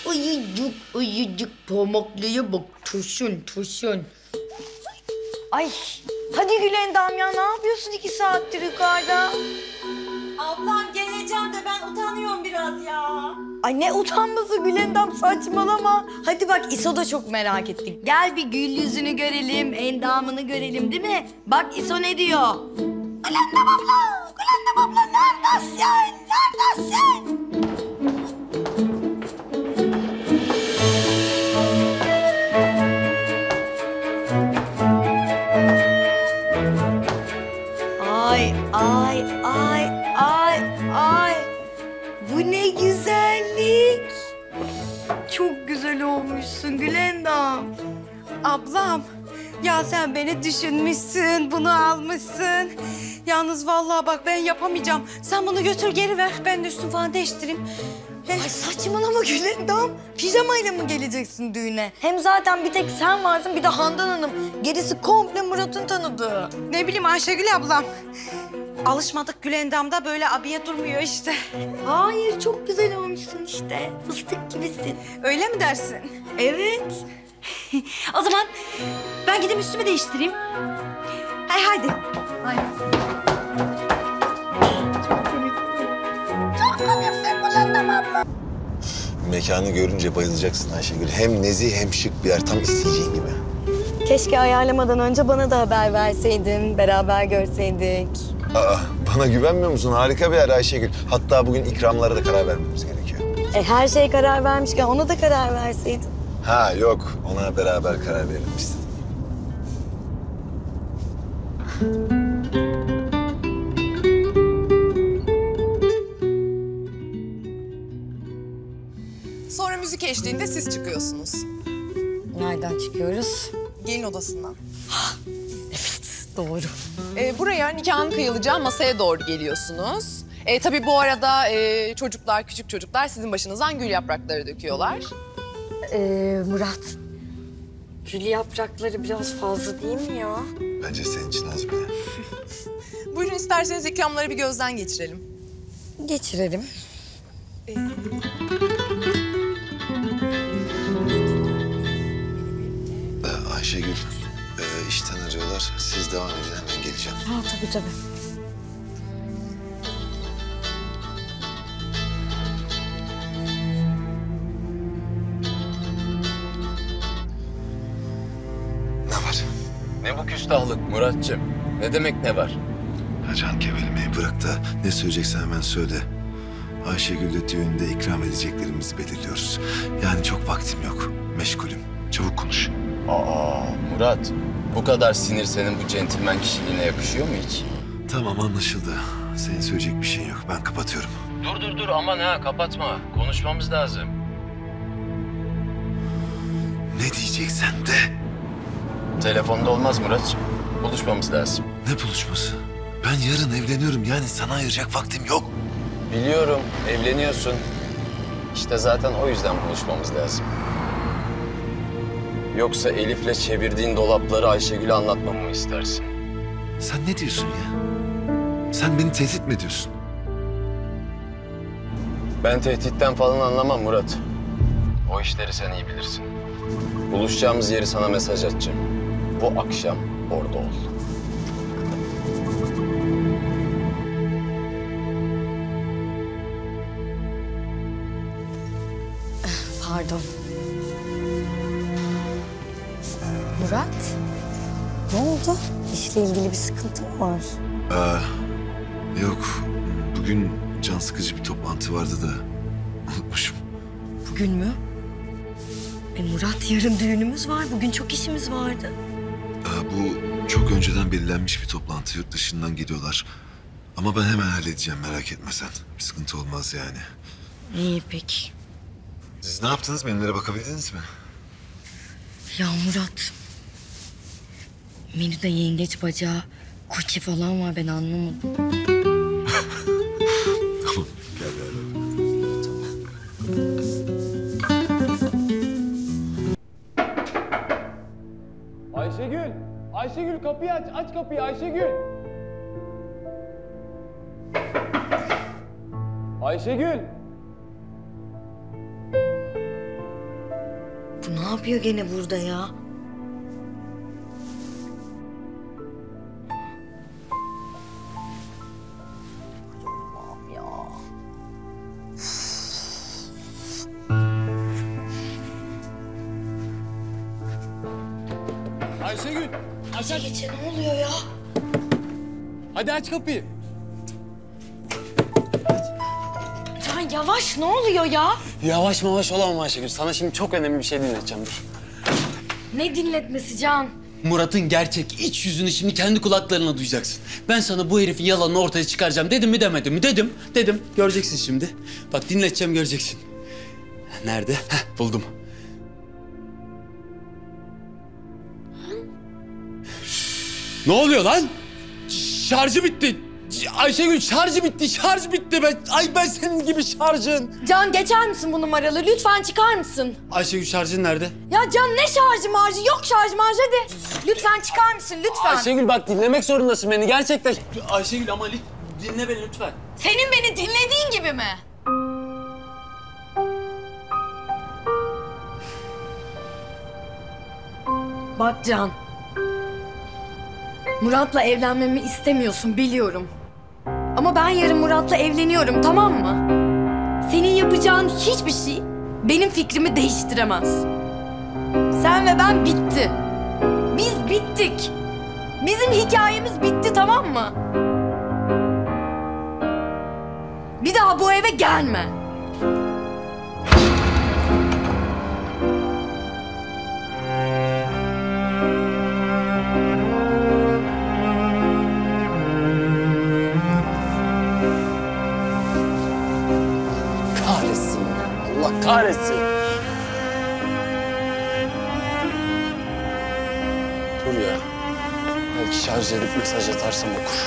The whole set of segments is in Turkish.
Uyucuk uyucuk pamaklıya bak. Turşun. Ay hadi Gülendam ya, ne yapıyorsun 2 saattir yukarıda? Ablam geleceğim de ben utanıyorum biraz ya. Ay ne utanması Gülendam, saçmalama. Hadi bak, İso da çok merak ettik. Gel bir gül yüzünü görelim, endamını görelim değil mi? Bak İso ne diyor? Gülendam abla neredesin? Ay. Bu ne güzellik. Çok güzel olmuşsun Gülendam. Ablam ya sen beni düşünmüşsün, bunu almışsın. Yalnız vallahi bak ben yapamayacağım. Sen bunu götür geri ver. Ben de üstümü falan değiştireyim. Ay saçmalama Gülendam. Pijamayla mı geleceksin düğüne? Hem zaten bir tek sen varsın, bir de Handan Hanım. Gerisi komple Murat'ın tanıdığı. Ne bileyim Ayşegül ablam. Alışmadık Gülendam'da böyle abiye durmuyor işte. Hayır, çok güzel olmuşsun işte. Fıstık gibisin. Öyle mi dersin? Evet. O zaman ben gidip üstümü değiştireyim. Haydi. Mekanı görünce bayılacaksın Ayşegül. Hem nezih hem şık bir yer. Tam isteyeceğin gibi. Keşke ayarlamadan önce bana da haber verseydin, beraber görseydik. Aa, bana güvenmiyor musun? Harika bir yer Ayşegül. Hatta bugün ikramlara da karar vermemiz gerekiyor. Her şeye karar vermişken ona da karar verseydin. Ha yok, ona beraber karar verelim istedim. Sonra müzik eşliğinde siz çıkıyorsunuz. Nereden çıkıyoruz? Gelin odasından. Evet, doğru. Buraya nikahın kıyılacağı masaya doğru geliyorsunuz. Tabii bu arada çocuklar, küçük çocuklar sizin başınızdan gül yaprakları döküyorlar. Murat, gül yaprakları biraz fazla değil mi ya? Bence senin için az bile. Buyurun isterseniz ikramları bir gözden geçirelim. Geçirelim. Ayşegül, işten arıyorlar. Siz devam edin, hemen geleceğim. Ha tabii. Ne var? Ne bu küstahlık Muratcığım? Ne demek ne var? Can kevelemeyi bırak da ne söyleyeceksen hemen söyle. Ayşegül'le düğünde ikram edeceklerimizi belirliyoruz. Yani çok vaktim yok. Meşgulüm. Çabuk konuş. Aa Murat, bu kadar sinir senin bu centilmen kişiliğine yakışıyor mu hiç? Tamam, anlaşıldı. Senin söyleyecek bir şeyin yok. Ben kapatıyorum. Dur aman ha kapatma. Konuşmamız lazım. Ne diyeceksen de. Telefonda olmaz Muratcığım. Buluşmamız lazım. Ne buluşması? Ben yarın evleniyorum. Yani sana ayıracak vaktim yok. Biliyorum, evleniyorsun. İşte zaten o yüzden buluşmamız lazım. Yoksa Elif'le çevirdiğin dolapları Ayşegül'e anlatmamı mı istersin? Sen ne diyorsun ya? Sen beni tehdit mi ediyorsun? Ben tehditten falan anlamam Murat. O işleri sen iyi bilirsin. Buluşacağımız yeri sana mesaj atacağım. Bu akşam orada ol. Pardon. Murat, ne oldu? İşle ilgili bir sıkıntı mı var? Yok. Bugün can sıkıcı bir toplantı vardı da unutmuşum. Bugün mü? Murat, yarın düğünümüz var. Bugün çok işimiz vardı. Bu çok önceden belirlenmiş bir toplantı. Yurt dışından geliyorlar. Ama ben hemen halledeceğim, merak etme sen. Bir sıkıntı olmaz yani. İyi peki. Siz ne yaptınız? Menülere bakabildiniz mi? Ya Murat, menüde yengeç bacağı, koçi falan var, ben anlamadım. Tamam, gel beraber. Ayşegül! Ayşegül kapıyı aç! Aç kapıyı Ayşegül! Ayşegül! Bu ne yapıyor gene burada ya? Allah'ım ya. Ayşegül. Aç aç. Gece ne oluyor ya? Hadi aç kapıyı. Can yavaş, ne oluyor ya? Yavaş mavaş olamam Ayşegül. Sana şimdi çok önemli bir şey dinleteceğim, dur. Ne dinletmesi Can? Murat'ın gerçek iç yüzünü şimdi kendi kulaklarına duyacaksın. Ben sana bu herifin yalanını ortaya çıkaracağım dedim mi demedim mi? Dedim. Göreceksin şimdi. Bak dinleteceğim, göreceksin. Nerede? Heh, buldum. Ne oluyor lan? Şarjı bitti. Ayşegül şarjı bitti. Ben senin gibi şarjın. Can geçer misin bu numaralı? Lütfen çıkar mısın? Ayşegül şarjın nerede? Ya Can ne şarjı marjı? Yok şarj marjı hadi. Lütfen çıkar mısın lütfen? Ayşegül bak dinlemek zorundasın beni gerçekten. Ayşegül ama dinle beni lütfen. Senin beni dinlediğin gibi mi? Bak Can. Murat'la evlenmemi istemiyorsun biliyorum. Ama ben yarın Murat'la evleniyorum, tamam mı? Senin yapacağın hiçbir şey benim fikrimi değiştiremez. Sen ve ben bitti. Biz bittik. Bizim hikayemiz bitti, tamam mı? Bir daha bu eve gelme. Kahretsin. Allah kahretsin. Dur ya. Belki şarj edip mesaj atarsam okur.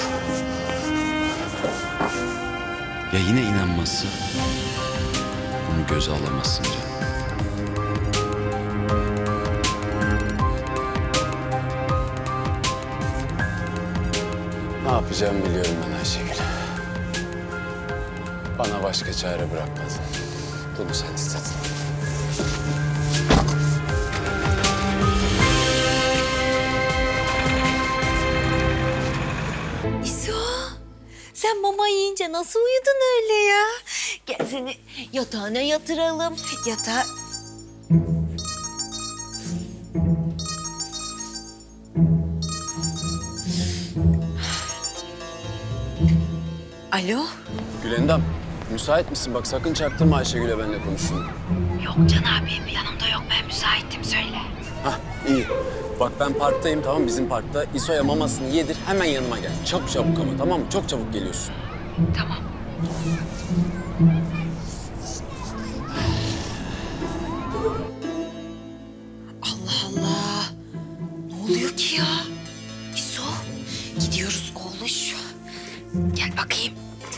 Ya yine inanmazsın? Bunu göze alamazsın Can. Ne yapacağımı biliyorum ben Ayşegül. Bana başka çare bırakmadın. Bunu sen istedin. İso, sen mama yiyince nasıl uyudun öyle ya? Gel seni yatağına yatıralım. Yatağa... Alo? Gülendam, müsait misin? Bak sakın çaktırma Ayşegül'e benimle konuştuğunu. Yok Can abim, yanımda yok. Ben müsaittim, söyle. Hah, iyi. Bak ben parktayım, tamam, bizim parkta. İso'ya mamasını yedir, hemen yanıma gel. Çabuk ama, tamam mı? Çok çabuk geliyorsun. Tamam. Allah Allah. Ne oluyor ki ya? İso, gidiyoruz oğluş. Gel bakayım.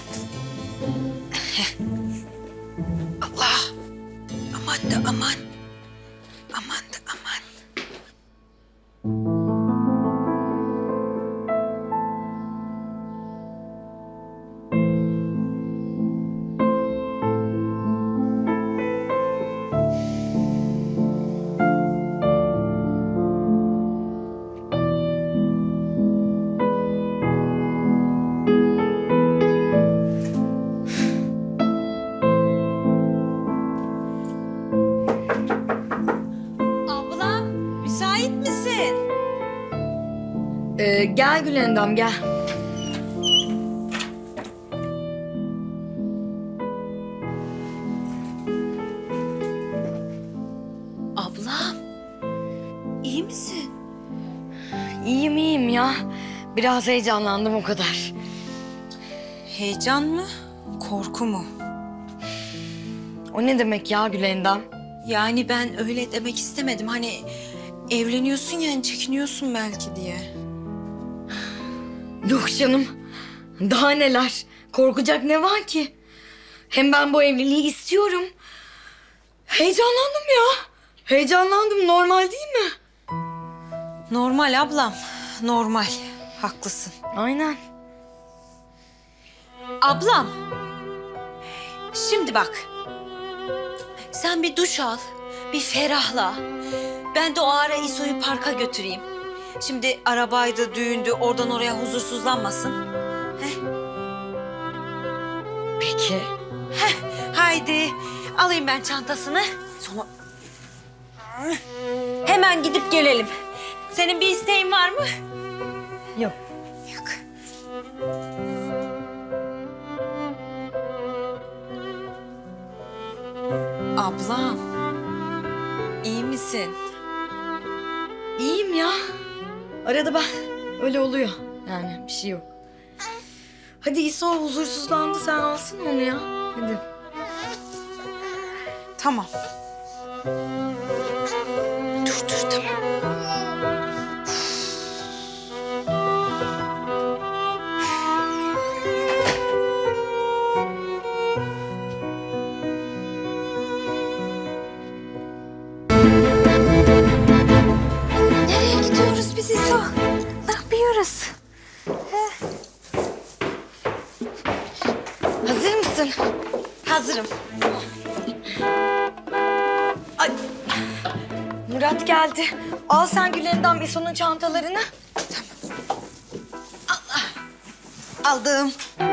Allah. Aman da aman. Aman da aman. Ablam, müsait misin? Gel Gülendam gel. Ablam, iyi misin? İyiyim ya. Biraz heyecanlandım o kadar. Heyecan mı, korku mu? O ne demek ya Gülendam? Yani ben öyle demek istemedim. Hani evleniyorsun yani çekiniyorsun belki diye. Yok canım. Daha neler? Korkacak ne var ki? Hem ben bu evliliği istiyorum. Heyecanlandım ya. Heyecanlandım. Normal değil mi? Normal ablam, normal. Haklısın. Aynen. Ablam, şimdi bak. Sen bir duş al. bir ferahla. Ben de o ara İso'yu parka götüreyim. Şimdi arabaydı, düğündü, oradan oraya huzursuzlanmasın. Peki. Haydi alayım ben çantasını. Sonra hemen gidip gelelim. Senin bir isteğin var mı? Yok. Yok. Ablam, iyi misin? İyiyim ya. Arada ben öyle oluyor. Yani bir şey yok. Hadi İso huzursuzlandı, sen alsın onu ya. Hadi. Tamam. Dur tamam. Nereye gidiyoruz biz İso? Ne yapıyoruz? Hazır mısın? Hazırım. Ay. Murat geldi. Al sen Gülendam İso'nun çantalarını. Aldım.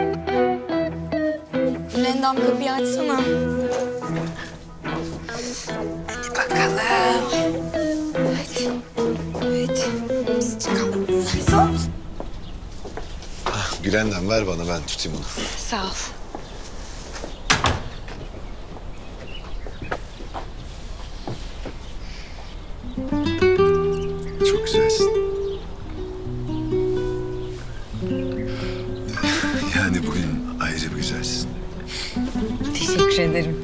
Gülendam kapıyı açsana. Hadi bakalım. Hadi. Hadi. Biz çıkalım. İso. Gülendam ver bana, ben tutayım onu. Sağ ol. Çok güzelsin. Yani bugün ayrıca bir güzelsin. Teşekkür ederim.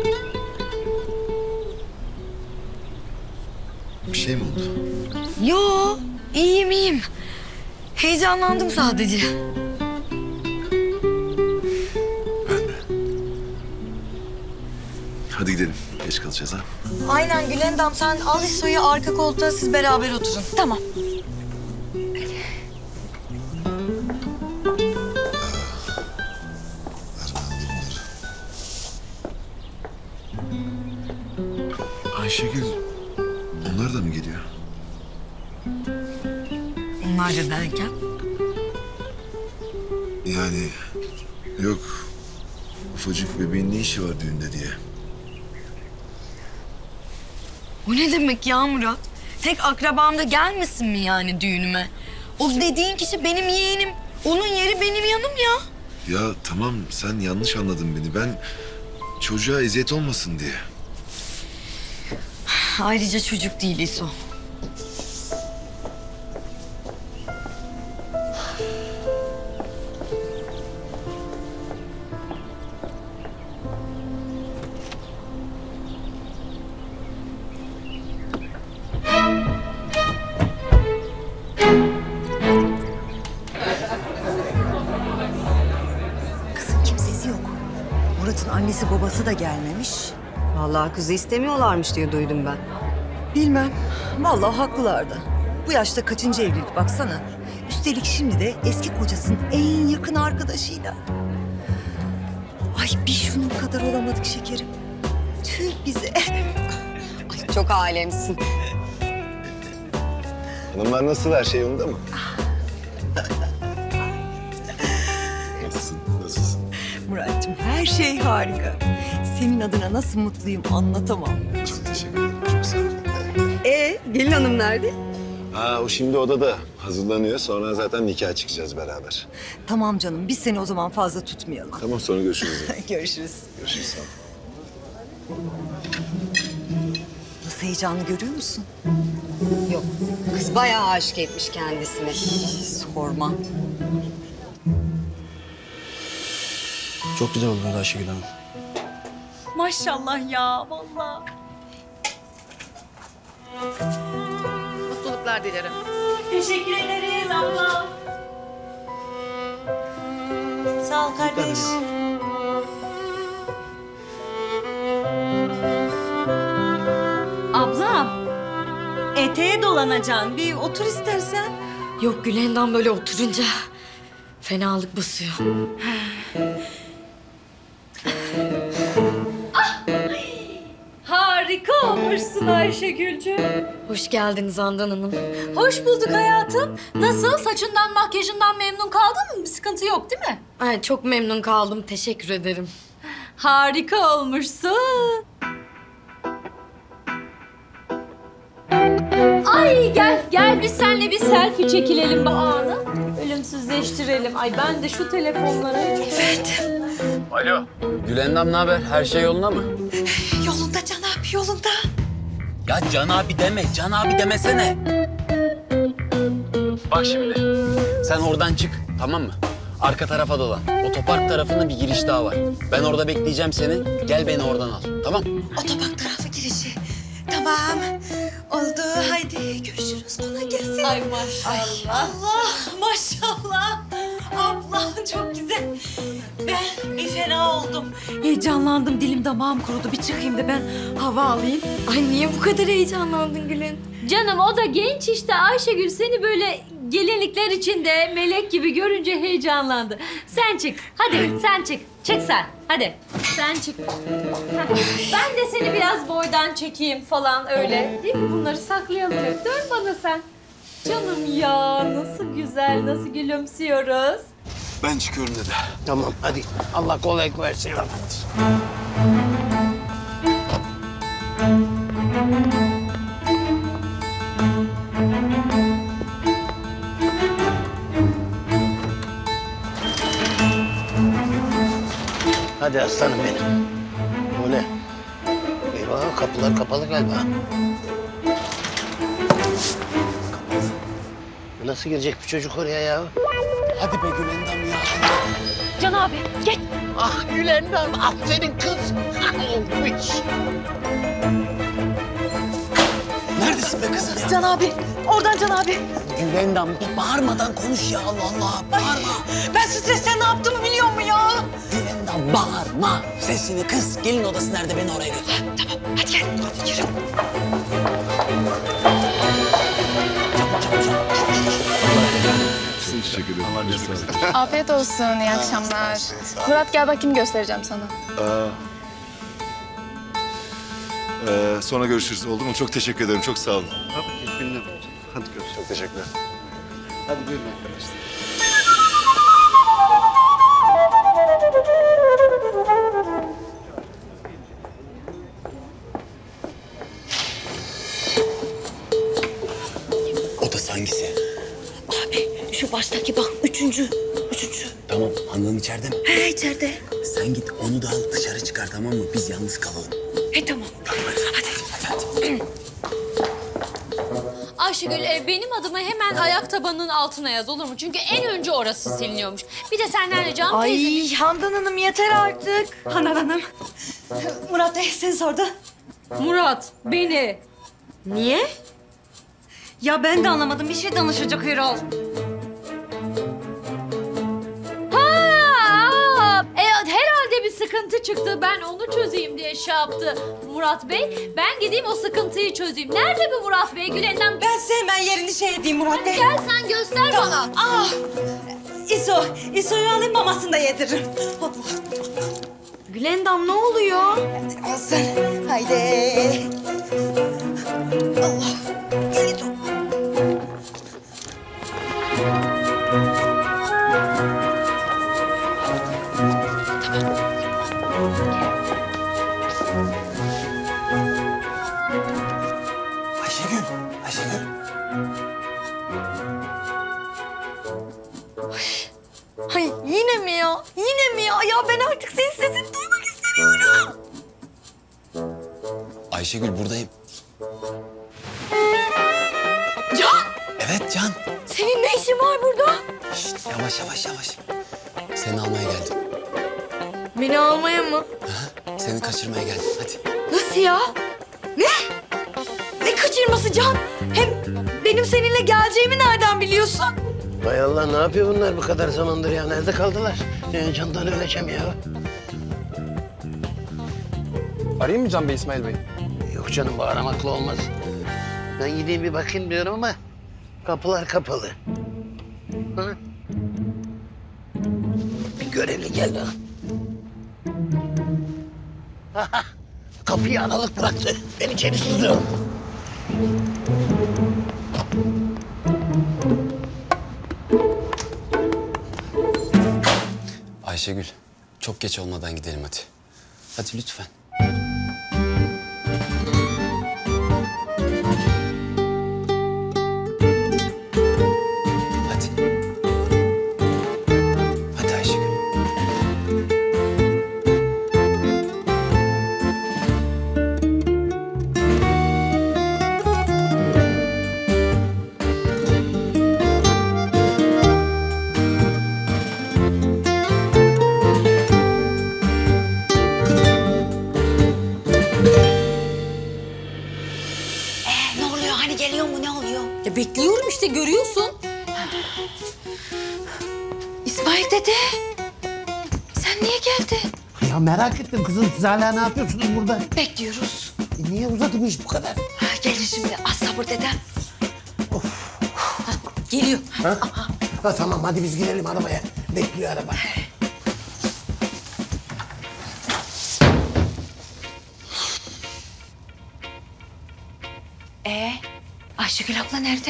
Bir şey mi oldu? Yo, iyiyim. Heyecanlandım sadece. Ben de. Hadi gidelim. Geç kalacağız ha. Aynen Gülendam, sen al İso'yu arka koltuğa, siz beraber oturun. Tamam. Ayşegül, onlar da mı geliyor? Onlar da derken? Yani yok, ufacık bebeğin ne işi var düğünde diye. O ne demek ya Murat? Tek akrabam da gelmesin mi yani düğünüme? O dediğin kişi benim yeğenim. Onun yeri benim yanım ya. Ya tamam, sen yanlış anladın beni. Ben çocuğa eziyet olmasın diye. Ayrıca çocuk değil İso. Kızın kimsesi yok. Murat'ın annesi babası da gelmemiş. Vallahi kızı istemiyorlarmış diye duydum ben. Bilmem. Vallahi haklılardı. Bu yaşta kaçıncı evlilik baksana. Üstelik şimdi de eski kocasının en yakın arkadaşıyla. Ay bir şunun kadar olamadık şekerim. Tüh bize. Ay çok alemsin. Hanımlar nasıl, her şey yolunda mı? Nasılsın, nasılsın? Murat'cığım her şey harika. Senin adına nasıl mutluyum anlatamam. Çok teşekkür ederim, çok sağ ol. Gelin hanım nerede? Ha, o şimdi odada hazırlanıyor. Sonra zaten nikaha çıkacağız beraber. Tamam canım biz seni o zaman fazla tutmayalım. Tamam, sonra görüşürüz. Görüşürüz. Görüşürüz, sağ ol. Nasıl heyecanlı görüyor musun? Yok. Kız bayağı aşık etmiş kendisini. Sorma. Çok güzel oldunuz Ayşegül Hanım. Maşallah ya vallahi. Mutluluklar dilerim. Teşekkür ederiz abla. Sağ ol kardeş. Ablam, eteğe dolanacaksın. Bir otur istersen. Yok Gülendam, böyle oturunca fenalık basıyor. Harika. Harika olmuşsun Ayşegül'cüğüm. Hoş geldiniz Handan Hanım. Hoş bulduk hayatım. Nasıl? Saçından, makyajından memnun kaldın mı? Bir sıkıntı yok değil mi? Ay, çok memnun kaldım. Teşekkür ederim. Harika olmuşsun. Ay gel biz seninle bir selfie çekilelim bu anı. Ölümsüzleştirelim. Ay ben de şu telefonlara... Evet. Alo. Gülendam ne haber? Her şey yolunda mı? Yolunda Can abi, yolunda. Ya Can abi deme, Can abi demesene. Bak şimdi. Sen oradan çık, tamam mı? Arka tarafa dolan. Otopark tarafında bir giriş daha var. Ben orada bekleyeceğim seni. Gel beni oradan al, tamam? Otobank tarafı girişi. Tamam. Oldu. Haydi görüşürüz. Kolay gelsin. Ay maşallah. Allah maşallah. Abla çok güzel. Ben bir fena oldum. Heyecanlandım. Dilim damağım kurudu. Bir çıkayım da ben hava alayım. Ay, niye bu kadar heyecanlandın Gülen? Canım o da genç işte. Ayşegül seni böyle gelinlikler içinde melek gibi görünce heyecanlandı. Sen çık. Hadi sen çık. Çık sen. Hadi. Sen çık. Heh. Ben de seni biraz boydan çekeyim falan öyle. Değil mi? Bunları saklayalım hep. Dön bana sen. Canım ya nasıl güzel, nasıl gülümsüyoruz. Ben çıkıyorum dede. Tamam hadi. Allah kolaylık versin. Hadi aslanım benim. Bu ne? Eyvah kapılar kapalı galiba. Nasıl girecek bu çocuk oraya ya? Hadi be Gülendam ya. Can abi geç. Ah Gülendam, aferin kız. Oldu iş. Neredesin be kızım ya? Can abi. Oradan Can abi. Gülendam bir bağırmadan konuş ya, Allah Allah. Bağırma. Ben stresten ne yaptığımı biliyor musun ya? Gülendam bağırma. Sesini kız. Gelin odası nerede, beni oraya götür. Tamam hadi gel. Hadi yürü. Teşekkür ederim. Afiyet olsun, iyi akşamlar. Murat gel bakayım göstereceğim sana. Sonra görüşürüz, oldu mu? Çok teşekkür ederim, çok sağ olun. Hadi görüşürüz. Çok teşekkürler. Hadi buyurun arkadaşlar. Odası hangisi? Abi şu baştaki bak üçüncü. Tamam, Handan içeride mi? He içeride. Sen git onu da al, dışarı çıkar, tamam mı? Biz yalnız kalalım. He tamam. Hadi. Ayşegül benim adımı hemen ayak tabanının altına yaz olur mu? Çünkü en önce orası siliniyormuş. Bir de senden ricam teyze. Ay Handan Hanım yeter artık. Handan Hanım. Murat Bey seni sordu. Murat beni. Niye? Ya ben de anlamadım. Bir şey danışacak Hürol. Herhalde bir sıkıntı çıktı. Ben onu çözeyim diye şey yaptı Murat Bey. Ben gideyim o sıkıntıyı çözeyim. Nerede bu Murat Bey? Gülendam Ben size hemen yerini şey edeyim Murat Bey. gel sen göster bana. Ah! İso'yu alayım mamasını da yediririm. Allah. Gülendam ne oluyor? Olsun. Haydi. Allah. Gel İso. Ayşegül. Ay yine mi ya? Yine mi ya? Ya ben artık senin sesini duymak istemiyorum. Ayşegül buradayım. Can! Evet Can. Senin ne işin var burada? Şişt, yavaş. Seni almaya geldim. Beni almaya mı? Seni kaçırmaya geldim, hadi. Nasıl ya? Ne? Ne kaçırması Can? Hem benim seninle geleceğimi nereden biliyorsun? Hay Allah ne yapıyor bunlar bu kadar zamandır ya? Nerede kaldılar? Candan öleceğim ya. Arayayım mı Can Bey, İsmail Bey? Yok canım bu aramakla olmaz. Ben gideyim bir bakayım diyorum ama kapılar kapalı. Hı? Bir görevli geldi. Kapıyı aralık bıraktı. Ben içeri sızıyorum. Ayşegül, çok geç olmadan gidelim hadi. Hadi lütfen. Hadi. Hadi Ayşegül. Ne oluyor? Hani geliyor mu? Ne oluyor? Ya bekliyorum işte görüyorsun. İsmail dede. Sen niye geldin? Ya merak ettim kızım. Siz hala ne yapıyorsunuz burada? Bekliyoruz. Niye uzadı bu iş bu kadar? Gelin şimdi az sabır dedem. Geliyor. Ha? Ha tamam hadi biz gidelim arabaya. Bekliyor araba. Ayşegül abla nerede?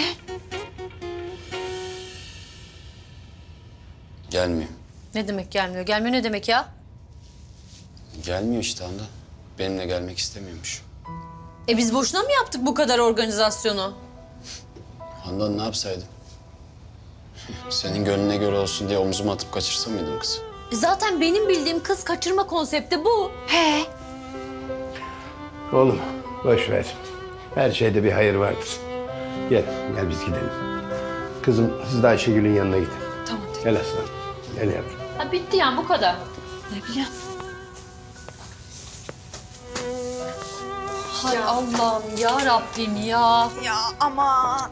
Gelmiyor. Ne demek gelmiyor? Gelmiyor ne demek ya? Gelmiyor işte Handan. Benimle gelmek istemiyormuş. Biz boşuna mı yaptık bu kadar organizasyonu? Handan ne yapsaydım? Senin gönlüne göre olsun diye omzuma atıp kaçırsam mıydım kızı? Zaten benim bildiğim kız kaçırma konsepti bu. He. Oğlum boş ver. Her şeyde bir hayır vardır. Gel biz gidelim. Kızım siz de Ayşegül'ün yanına gidin. Tamam. Gel aslanım. Gel yavrum. Ha bitti yani bu kadar. Ne bileyim. Hay Allah'ım ya Rabbim ya. Ya ama.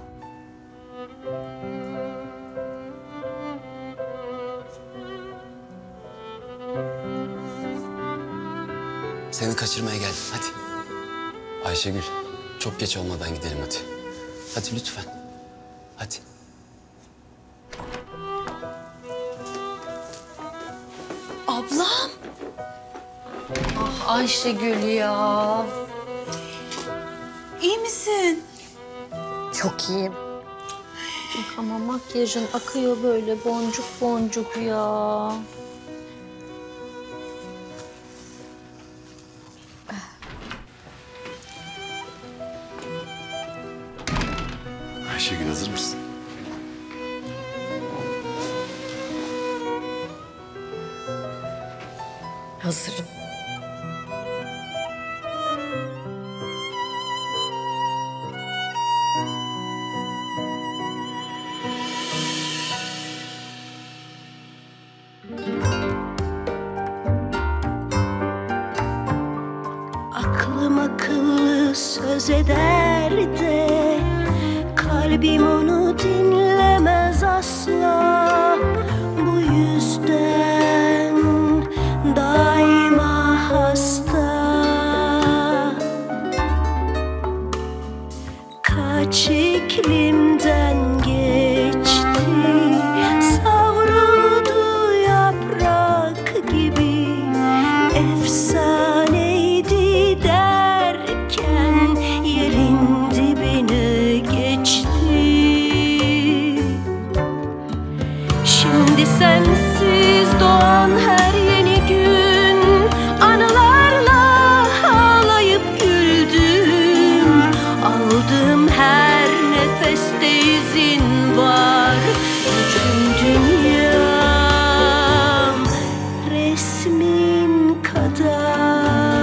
Seni kaçırmaya geldim hadi. Ayşegül, çok geç olmadan gidelim hadi. Hadi lütfen. Hadi. Ablam. Ah Ayşegül ya. İyi misin? Çok iyiyim. Ama makyajın akıyor böyle boncuk boncuk ya. Ayşegül hazır mısın? Hazırım. Aklım akıllı söz eder de kalbim onu dinlemez asla. Bu yüzden daima hasta. Kaç iklimden geçti, savruldu yaprak gibi. Efsaneydi derken yerin dibine geçti. Şimdi sensiz doğan her yeni gün anılarla ağlayıp güldüm. Aldığım her nefeste izin var. Bütün dünyam resmin kadar.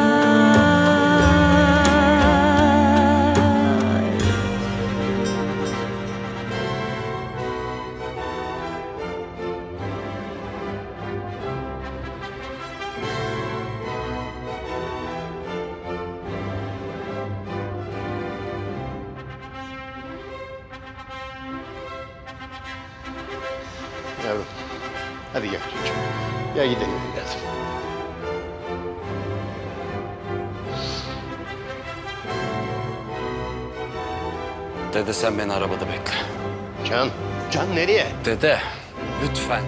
Yavrum hadi gel çocuğum. Gel gidelim evladım. Dede sen beni arabada bekle. Can nereye? Dede, lütfen.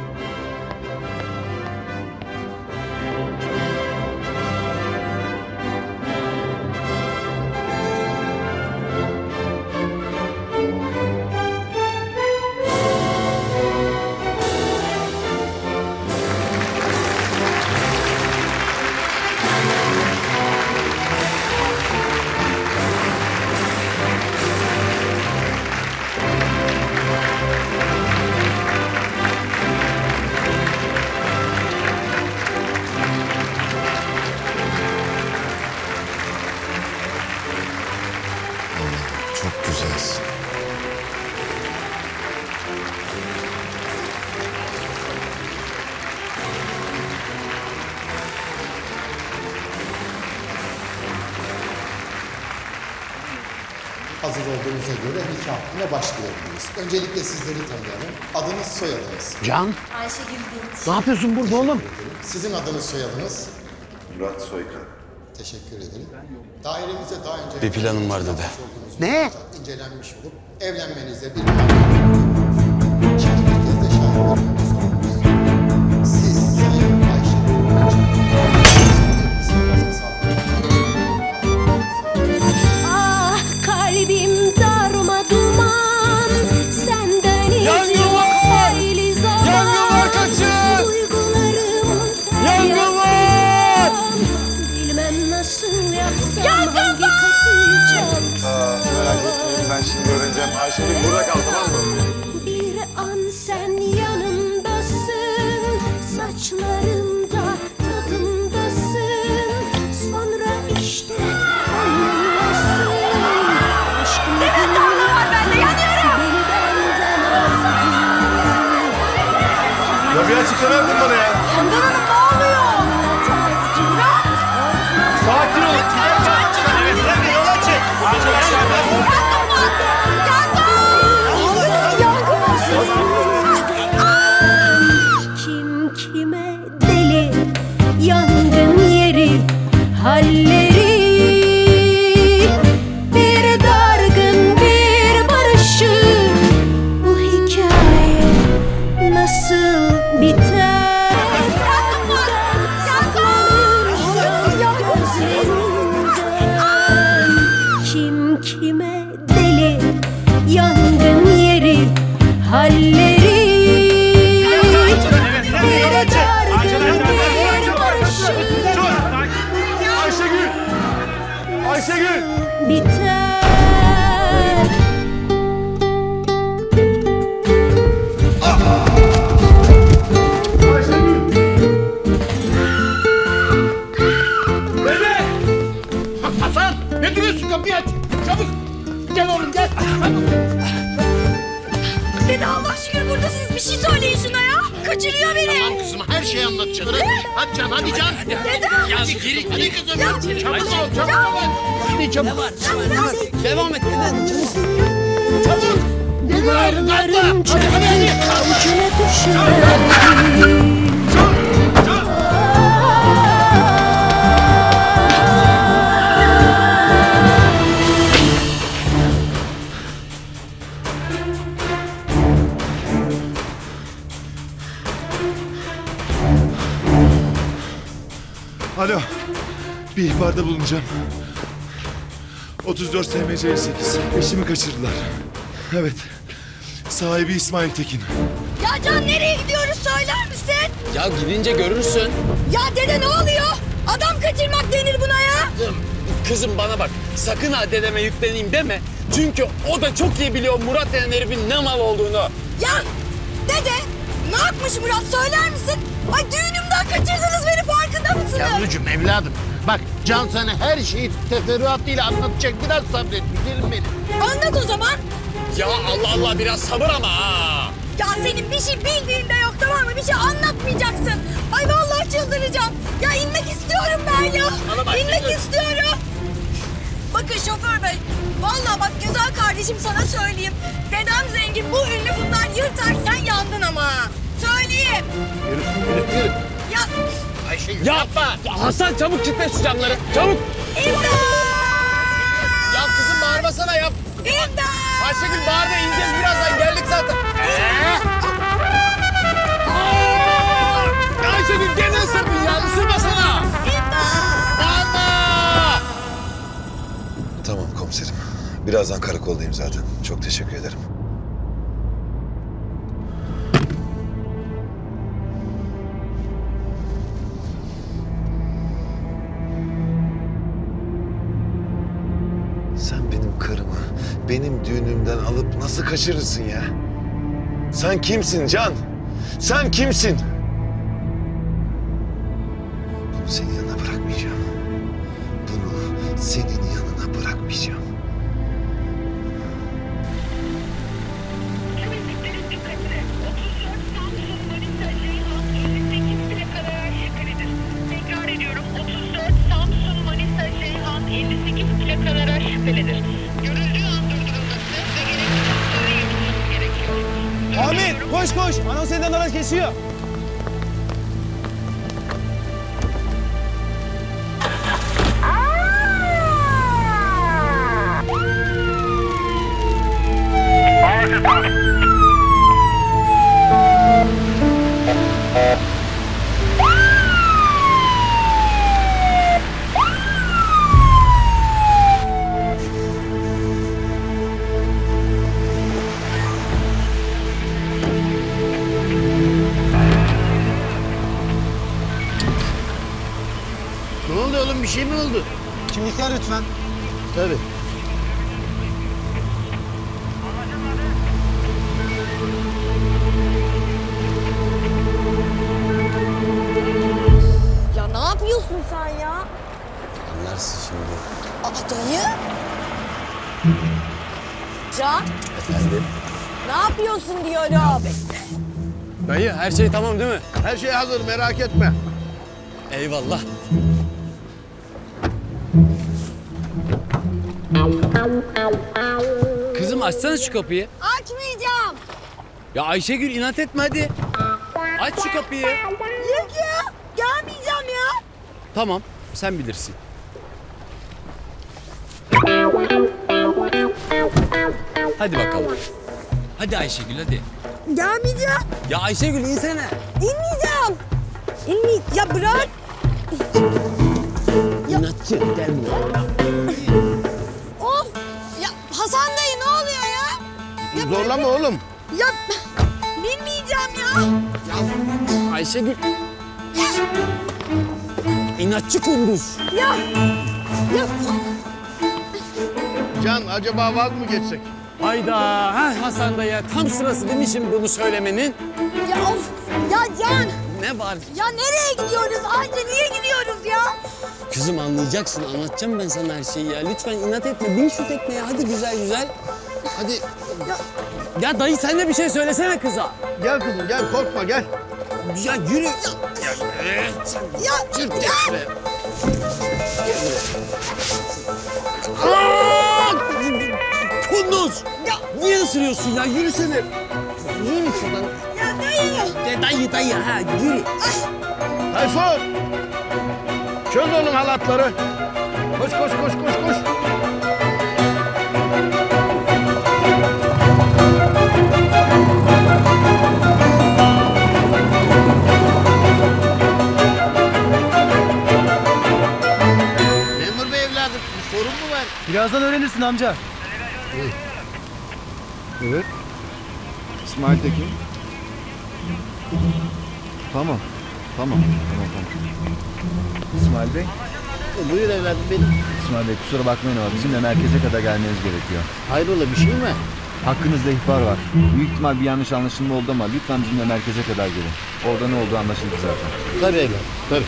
musunuz? Hazır olduğunuza göre nikahına başlayabiliriz. Öncelikle sizleri tanıyalım. Adınız, soyadınız. Can, Ayşegül Dinç. ne yapıyorsun burada oğlum? Sizin adınız, soyadınız. Murat Soykan. Teşekkür ederim. Dairemize daha önce... Bir planım var dede. Ne? ...incelenmiş olup evlenmenize bir... İkinci bir kez de şahitlerimiz sorumluyuz. Siz Sayın Ayşegül Ah kalbim darma duman, senden izin hayli zaman. Yangın var, kaçın! Duygularımın Yangın var! bilmem nasıl yapsam, hangi kapıyı çalsam. Merak etmeyin, ben şimdi öğreneceğim. Ayşegül burada kal, tamam mı? Bir an sen yanımdasın, saçlarımda tadımdasın. Sonra işte anlamazsın. Aşkım ne var bende, yanıyorum. Beni benden aldın. Ya bir açıklanırdın bana ya. Handan Hanım ne oluyor? Sakin ol. Evet, hadi yola çık. Kim kime deli, yangın yeri, halleri. Bir dargın bir barışık, bu hikaye nasıl biter? Kim kime deli, yangın yeri, halleri. Bir dargın bir barışık, Ayşegül! Ayşegül! biter. Dede! Hasan! Ne duruyorsun? Kapıyı aç! Çabuk! Gel oğlum gel! Dede Allah aşkına burada siz bir şey söyleyin şuna ya. Kaçırıyor beni. Tamam kızım her şeyi anlatacağım. Hadi Can, hadi Can. Dede. Hadi geri, hadi kızım. Ya, Çabuk ol, ya. çabuk ol. Hadi çabuk. Devam et dede. Çabuk. Duygularım çöktü, avucuna düşüverdi. Alo. Bir ihbarda bulunacağım. 34 SMC 8. Eşimi kaçırdılar. Evet. Sahibi İsmail Tekin. Ya Can nereye gidiyoruz söyler misin? Ya gidince görürsün. Ya dede ne oluyor? Adam kaçırmak denir buna ya. Kızım bana bak. Sakın ha dedeme yükleneyim deme. Çünkü o da çok iyi biliyor Murat denen herifin ne mal olduğunu. Ya dede ne yapmış Murat söyler misin? Ay düğünümden kaçırdınız beni farkında mısınız? Yavrucuğum evladım. Bak Can sana her şeyi teferruatıyla anlatacak. Biraz sabret güzelim benim. Anlat o zaman. Ya Allah Allah biraz sabır ama ha. Ya senin bir şey bildiğin de yok tamam mı? Bir şey anlatmayacaksın. Ay vallahi çıldıracağım. Ya inmek istiyorum ben ya. İnmek istiyorum. Bakın şoför bey. Vallahi bak güzel kardeşim sana söyleyeyim. Dedem zengin bu ünlü bunlar yırtar sen yandın ama. Söyleyeyim. Yürü. Ya Ayşegül Ya yapma. Hasan çabuk kitle şu camları. Çabuk. İmdat! Ya kızım bağırmasana ya. İmdat! Ayşegül bağırma ineceğiz birazdan geldik zaten. Ayşegül gene ısırdın ya ısırmasana. Bağırma. Tamam komiserim. Birazdan karakoldayım zaten. Çok teşekkür ederim. Sen benim karımı benim düğünümden alıp nasıl kaçırırsın ya? Sen kimsin Can? Sen kimsin? Bunu senin yanına bırakmayacağım. Bunu senin yanına bırakmayacağım. meseledir. Görüldüğü an durdurulması ve gerekli kontrolü yapılması gerekiyor. Ahmet koş koş. Anons eden araç kesiyor. Ne oldu oğlum? Bir şey mi oldu? Kimlikler lütfen. Tabii. Ya ne yapıyorsun sen ya? Anlarsın şimdi. Aa dayı. Can Efendim? ne yapıyorsun diyorum. Dayı her şey tamam değil mi? Her şey hazır, merak etme. Eyvallah. Kızım açsana şu kapıyı. Açmayacağım. Ya Ayşegül inat etme hadi. Aç şu kapıyı. Yok ya. Gelmeyeceğim ya. Tamam sen bilirsin. Hadi bakalım. Hadi Ayşegül hadi. Gelmeyeceğim. Ya Ayşegül insene. İnmeyeceğim. Ya bırak. İnatçı, gel buraya. Of. Ya Hasan dayı ne oluyor ya? Zorlama oğlum. Ya bilmeyeceğim ya. Ayşegül. İnatçı kunduz. Ya. Can, acaba vaz mı geçsek? Hayda. Ha Hasan dayı tam sırası değil mi şimdi bunu söylemenin? Ya of. Ya Can. Ne var? Ya nereye gidiyoruz? Anca niye gidiyoruz ya? Kızım anlayacaksın. Anlatacağım ben sana her şeyi ya. Lütfen inat etme. Bin şu tekneye. Hadi güzel güzel. Hadi. Ya dayı sen de bir şey söylesene kıza. Gel kızım, gel korkma gel. Ya yürü. Ya. Kunduz. Ya. Niye ısırıyorsun ya? Yürüsene. Yürü şuradan. Ya dayı. Dayı ha yürü. Tayfun! Çöz onun halatları. Koş koş koş koş koş. Memur bey evladım, bir sorun mu var? Birazdan öğrenirsin amca. Evet. İsmail Tekin. Tamam. İsmail Bey. Buyur evladım benim. İsmail Bey kusura bakmayın ama bizimle merkeze kadar gelmeniz gerekiyor. Hayrola bir şey mi? Hakkınızda ihbar var. Büyük ihtimal bir yanlış anlaşılma oldu ama lütfen bizimle merkeze kadar gelin. Orada ne olduğu anlaşıldı zaten. Tabii evladım, tabii.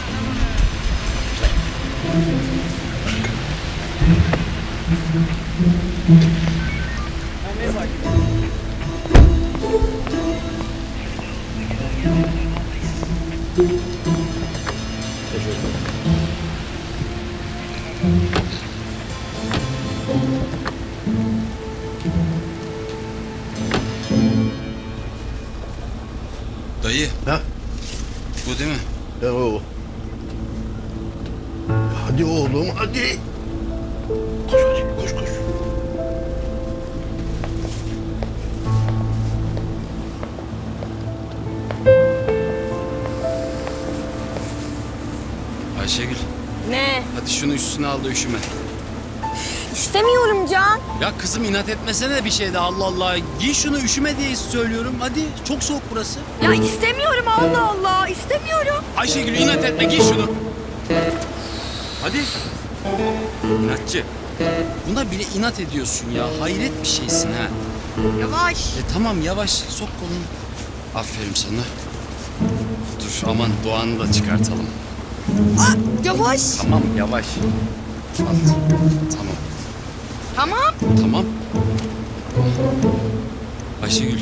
Dayı. Ha? Bu değil mi? O. Hadi oğlum hadi. Koş hadi koş koş. Ayşegül. Ne? Hadi şunu üstüne al da üşüme. İstemiyorum Can. Ya kızım inat etmesene de bir şey de Allah Allah. Giy şunu üşüme diye söylüyorum. Hadi çok soğuk burası. Ya istemiyorum Allah Allah. İstemiyorum. Ayşegül inat etme giy şunu. Hadi. İnatçı. Buna bile inat ediyorsun ya. Hayret bir şeysin ha. Yavaş. Tamam yavaş sok kolunu. Aferin sana. Dur aman Doğan'ı da çıkartalım. Yavaş. Tamam yavaş. Al. Tamam. Tamam. Tamam. Ayşegül.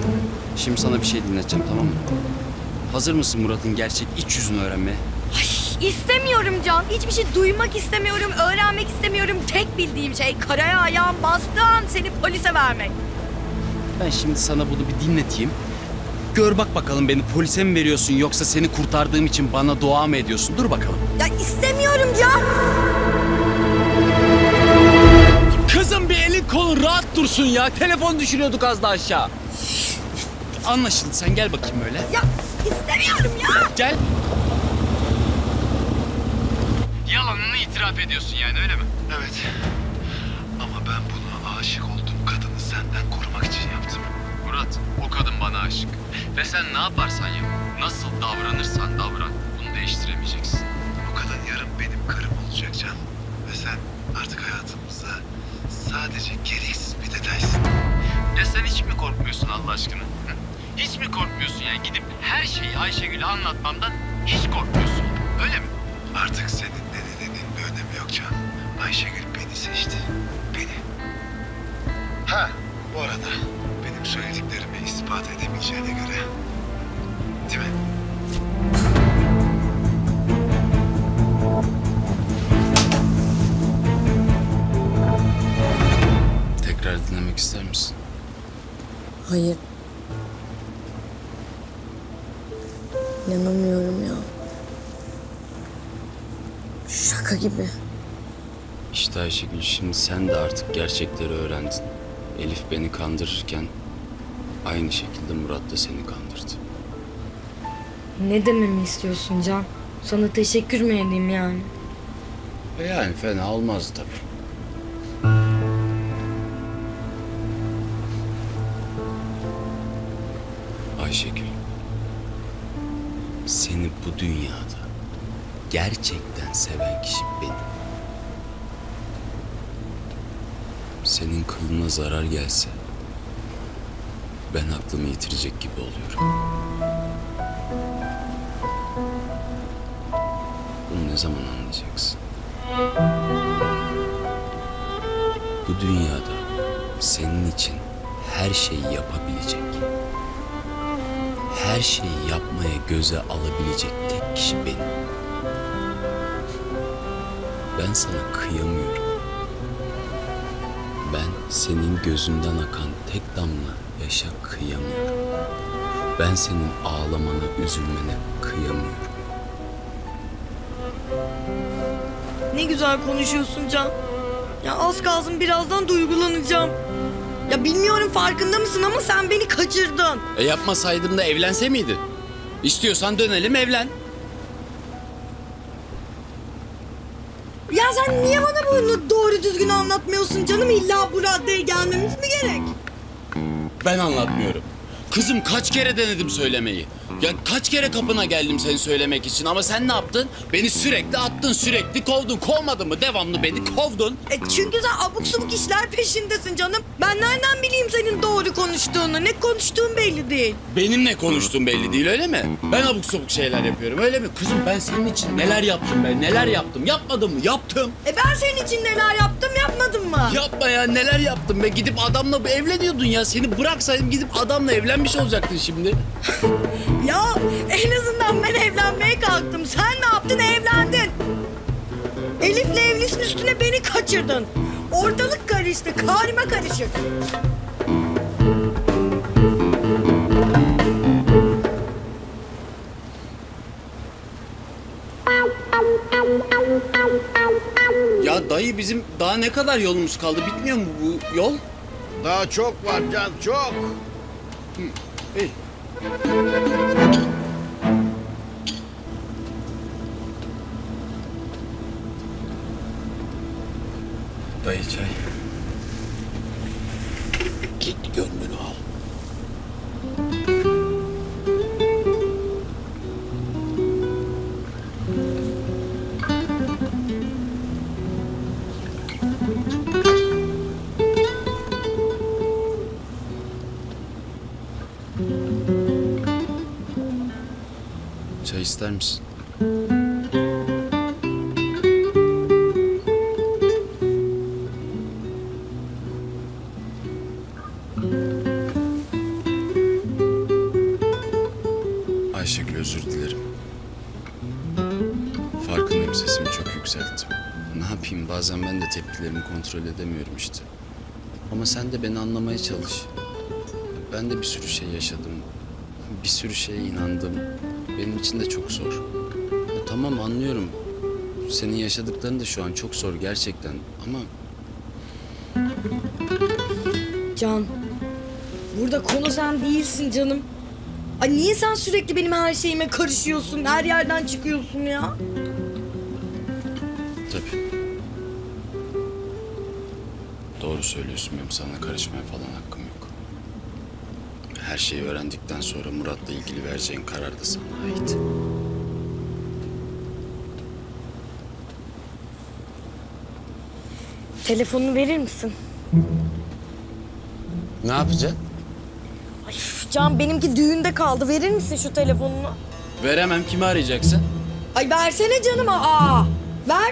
Şimdi sana bir şey dinleteceğim tamam mı? Hazır mısın Murat'ın gerçek iç yüzünü öğrenmeye? Ay İstemiyorum Can. Hiçbir şey duymak istemiyorum, öğrenmek istemiyorum. Tek bildiğim şey karaya ayağım bastığı an seni polise vermek. Ben şimdi sana bunu bir dinleteyim. Gör bak bakalım beni polise mi veriyorsun yoksa seni kurtardığım için bana dua mı ediyorsun? Dur bakalım. Ya istemiyorum Can. Kızım bir elin kolun rahat dursun ya. Telefon düşürüyorduk az da aşağı. Anlaşıldı. Sen gel bakayım öyle. Ya istemiyorum ya. Gel. Yalanını itiraf ediyorsun yani öyle mi? Evet. Ama ben bunu aşık olduğum kadını senden korumak için yaptım. Murat, o kadın bana aşık. Ve sen ne yaparsan yap, nasıl davranırsan davran, bunu değiştiremeyeceksin. O kadın yarın benim karım olacak Can. Ve sen artık hayatımızda sadece gereksiz bir detaysın. Ya sen hiç mi korkmuyorsun Allah aşkına? Hı? Hiç mi korkmuyorsun yani gidip her şeyi Ayşegül'e anlatmamdan hiç korkmuyorsun, öyle mi? Artık senin ne dediğinin bir önemi yok Can. Ayşegül beni seçti. Beni. Ha, bu arada benim söylediklerimi ispat edemeyeceğine göre. Değil mi? Tekrar dinlemek ister misin? Hayır. İnanamıyorum ya. Şaka gibi. İşte Ayşegül, şimdi sen de artık gerçekleri öğrendin. Elif beni kandırırken aynı şekilde Murat da seni kandırdı. Ne dememi istiyorsun Can? Sana teşekkür mü edeyim yani? Yani fena olmaz tabii. Ayşegül, seni bu dünyada gerçekten seven kişi benim. Senin kılına zarar gelse ben aklımı yitirecek gibi oluyorum. Bunu ne zaman anlayacaksın? Bu dünyada senin için her şeyi yapabilecek, her şeyi yapmaya göze alabilecek tek kişi benim. Ben sana kıyamıyorum. Ben senin gözünden akan tek damla yaşa kıyamıyorum. Ben senin ağlamana, üzülmene kıyamıyorum. Ne güzel konuşuyorsun Can. Ya az kalsın birazdan duygulanacağım. Ya bilmiyorum farkında mısın ama sen beni kaçırdın. Yapmasaydım da evlense miydin? İstiyorsan dönelim evlen. Ya sen niye bana bunu doğru düzgün anlatmıyorsun canım? İlla bu raddeye gelmemiz mi gerek? Ben anlatmıyorum. Kızım kaç kere denedim söylemeyi. Ya kaç kere kapına geldim seni söylemek için ama sen ne yaptın? Beni sürekli attın, sürekli kovdun. Kovmadın mı? Devamlı beni kovdun. Çünkü sen abuk subuk işler peşindesin canım. Ben nereden bileyim senin doğru konuştuğunu? Ne konuştuğun belli değil. Benim ne konuştuğum belli değil öyle mi? Ben abuk sabuk şeyler yapıyorum öyle mi? Kızım ben senin için neler yaptım ben? Neler yaptım? Yapmadım mı? Yaptım. Ben senin için neler yaptım yapmadım mı? Yapma ya, neler yaptım be? Gidip adamla evleniyordun ya. Seni bıraksaydım gidip adamla evlenmiş olacaktın şimdi. Ya en azından ben evlenmeye kalktım. Sen ne yaptın? Evlendin. Elif'le evlisin üstüne beni kaçırdın. Ortalık karıştı. Karma karışık. Ya dayı bizim daha ne kadar yolumuz kaldı? Bitmiyor mu bu yol? Daha çok var Can, çok. İyi. Dayı çay. Git gönlünü al. Çay ister misin? Ayşegül özür dilerim. yükselttim. Ne yapayım, bazen ben de tepkilerimi kontrol edemiyorum işte. Ama sen de beni anlamaya çalış. Ben de bir sürü şey yaşadım. Bir sürü şeye inandım. Benim için de çok zor. Ya tamam, anlıyorum. Senin yaşadıkların da şu an çok zor gerçekten ama... Can, burada konu sen değilsin canım. Ay niye sen sürekli benim her şeyime karışıyorsun, her yerden çıkıyorsun ya? Tabii. Doğru söylüyorsun, benim sana karışmaya falan hakkım yok. Her şeyi öğrendikten sonra Murat'la ilgili vereceğin karar da sana ait. Telefonunu verir misin? Ne yapacaksın? Ay Can, benimki düğünde kaldı. Verir misin şu telefonunu? Veremem, kimi arayacaksın? Ay versene canım. Aa, ver.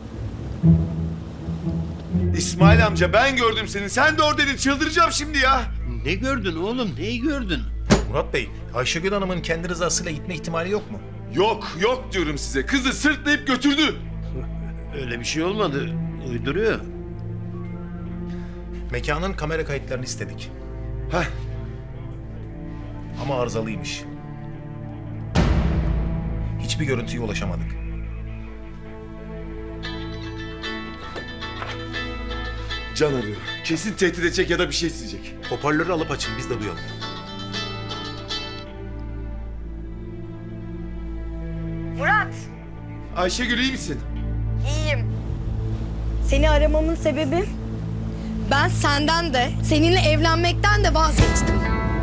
İsmail amca, ben gördüm seni. Sen de oradaydın. Çıldıracağım şimdi ya. Ne gördün oğlum? Neyi gördün? Murat Bey, Ayşegül Hanım'ın kendi rızasıyla gitme ihtimali yok mu? Yok diyorum size. Kızı sırtlayıp götürdü. Öyle bir şey olmadı. Uyduruyor. Mekanın kamera kayıtlarını istedik. Heh. Ama arızalıymış. Hiçbir görüntüye ulaşamadık. Can arıyor. Kesin tehdit edecek ya da bir şey isteyecek. Hoparlörü alıp açın, biz de duyalım. Murat. Ayşegül, iyi misin? İyiyim. Seni aramamın sebebi... Ben senden de, seninle evlenmekten de vazgeçtim.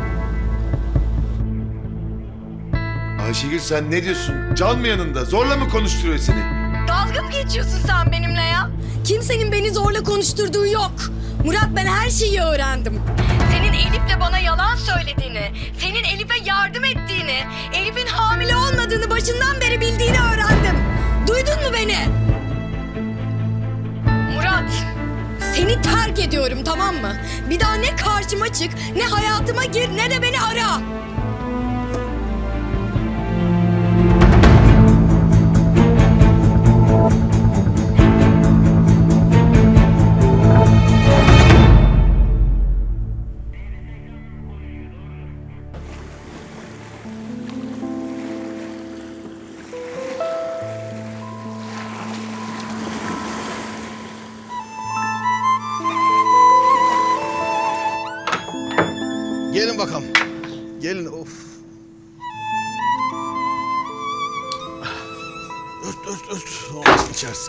Ayşegül, sen ne diyorsun? Can mı yanında? Zorla mı konuşturuyor seni? Dalga mı geçiyorsun sen benimle ya? Kimsenin beni zorla konuşturduğu yok. Murat, ben her şeyi öğrendim. Senin Elif'le bana yalan söylediğini, senin Elif'e yardım ettiğini, Elif'in hamile olmadığını başından beri bildiğini öğrendim. Duydun mu beni? Murat, seni terk ediyorum, tamam mı? Bir daha ne karşıma çık, ne hayatıma gir, ne de beni ara. Gelin bakalım. Gelin, of. Ört. Olmaz, içersin.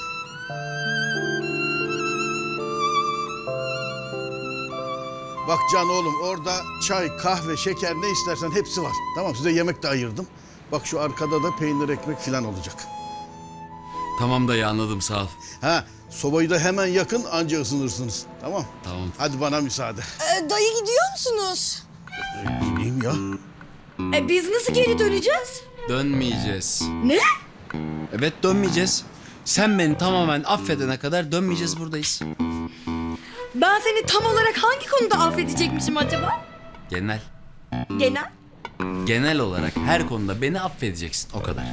Bak Can oğlum, orada çay, kahve, şeker ne istersen hepsi var. Tamam, size yemek de ayırdım. Bak şu arkada da peynir, ekmek falan olacak. Tamam dayı, anladım, sağ ol. Ha, sobayı da hemen yakın, anca ısınırsınız. Tamam? Tamam. Hadi bana müsaade. Dayı, gidiyor musunuz? Gideyim ya. Biz nasıl geri döneceğiz? Dönmeyeceğiz. Ne? Evet, dönmeyeceğiz. Sen beni tamamen affedene kadar dönmeyeceğiz, buradayız. Ben seni tam olarak hangi konuda affedecekmişim acaba? Genel. Genel? Genel olarak her konuda beni affedeceksin, o kadar.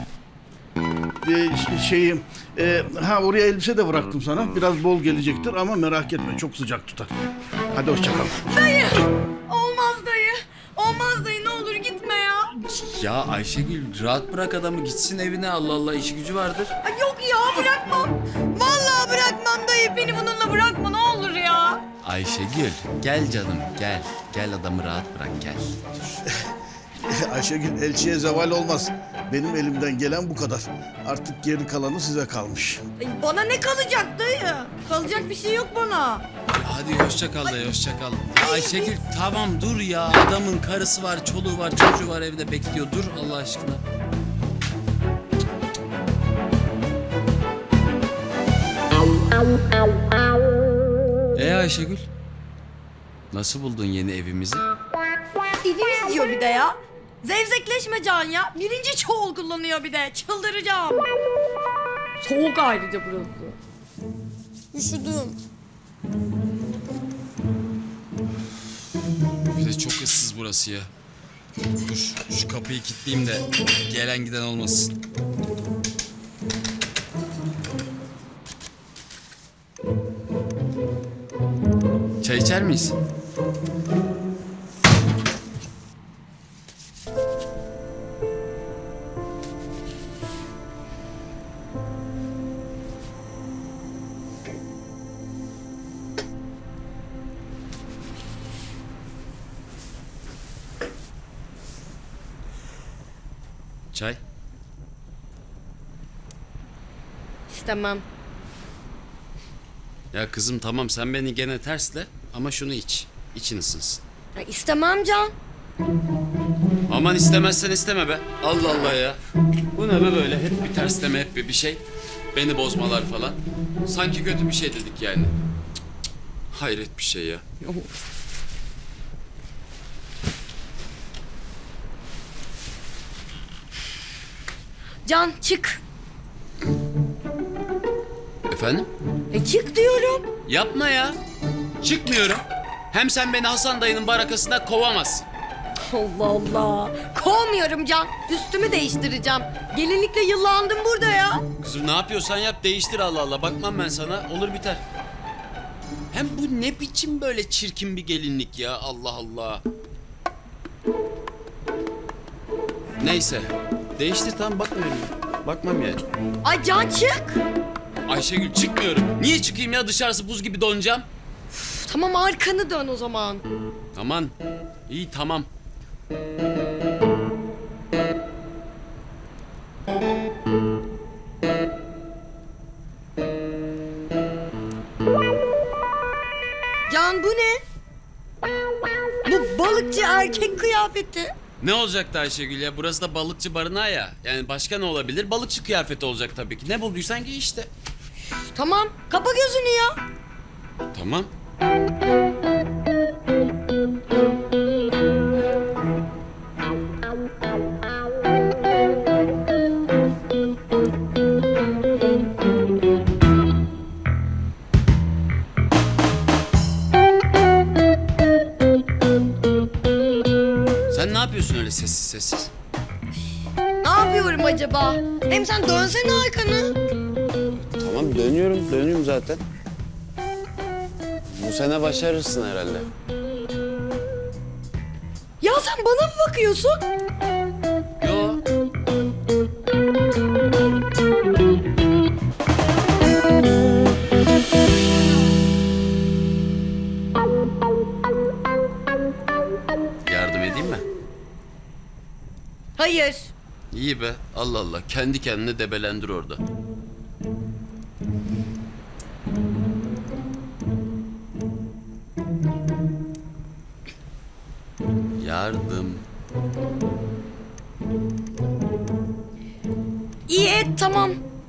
Oraya elbise de bıraktım sana. Biraz bol gelecektir ama merak etme, çok sıcak tutar. Hadi hoşça kal. Dayı! Olmaz dayı. Olmaz dayı, ne olur gitme ya. Ya Ayşegül, rahat bırak adamı, gitsin evine, Allah Allah, işi gücü vardır. Ay yok ya, bırakmam. Vallahi bırakmam dayı, beni bununla bırakma ne olur ya. Ayşegül, gel canım, gel. Gel, adamı rahat bırak, gel. Ayşegül, elçiye zeval olmaz. Benim elimden gelen bu kadar. Artık geri kalanı size kalmış. Ay, bana ne kalacak dayı? Kalacak bir şey yok bana. Hadi hoşça kal dayı, hoşça kal. Ya Ayşegül, tamam dur ya. Adamın karısı var, çoluğu var, çocuğu var, evde bekliyor. Dur Allah aşkına. Ayşegül, nasıl buldun yeni evimizi? Evimiz diyor bir de ya. Zevzekleşme Can ya. Birinci çoğul kullanıyor bir de. Çıldıracağım. Soğuk ayrıca burası. Üşüdüm. Bir de çok ıssız burası ya. Dur, şu kapıyı kilitleyeyim de gelen giden olmasın. Çay içer miyiz? Çay. İstemem. Ya kızım tamam sen beni gene tersle ama şunu iç. İçin ısınsın. Ya istemem Can. Aman istemezsen isteme be. Allah Allah ya. Bu ne be böyle? Hep bir tersleme, hep bir şey. Beni bozmalar falan. Sanki kötü bir şey dedik yani. Cık, cık. Hayret bir şey ya. Can çık. Efendim? Çık diyorum. Yapma ya. Çıkmıyorum. Hem sen beni Hasan dayının barakasından kovamazsın. Allah Allah. Kovmuyorum Can. Üstümü değiştireceğim. Gelinlikle yıllandım burada ya. Kızım ne yapıyorsan yap değiştir Allah Allah. Bakmam ben sana olur biter. Hem bu ne biçim böyle çirkin bir gelinlik ya Allah Allah. Neyse. Değiştir tamam bakmıyorum. Bakmam yani. Ay Can çık. Ayşegül çıkmıyorum. Niye çıkayım ya dışarısı buz gibi donacağım. Üf, tamam arkanı dön o zaman. Aman iyi tamam. Can bu ne? Bu balıkçı erkek kıyafeti. Ne olacaktı Ayşegül ya? Burası da balıkçı barınağı ya. Yani başka ne olabilir? Balıkçı kıyafeti olacak tabii ki. Ne bulduysan giy işte. Tamam kapa gözünü ya. Tamam. Sen ne yapıyorsun öyle sessiz sessiz? Ne yapıyorum acaba? Hem sen dönsene arkanı. Tamam dönüyorum zaten. Bu sene başarırsın herhalde. Ya sen bana mı bakıyorsun? Yo. Yardım edeyim mi? Hayır. İyi be. Allah Allah. Kendi kendine debelendir orada. Yardım. İyi et tamam.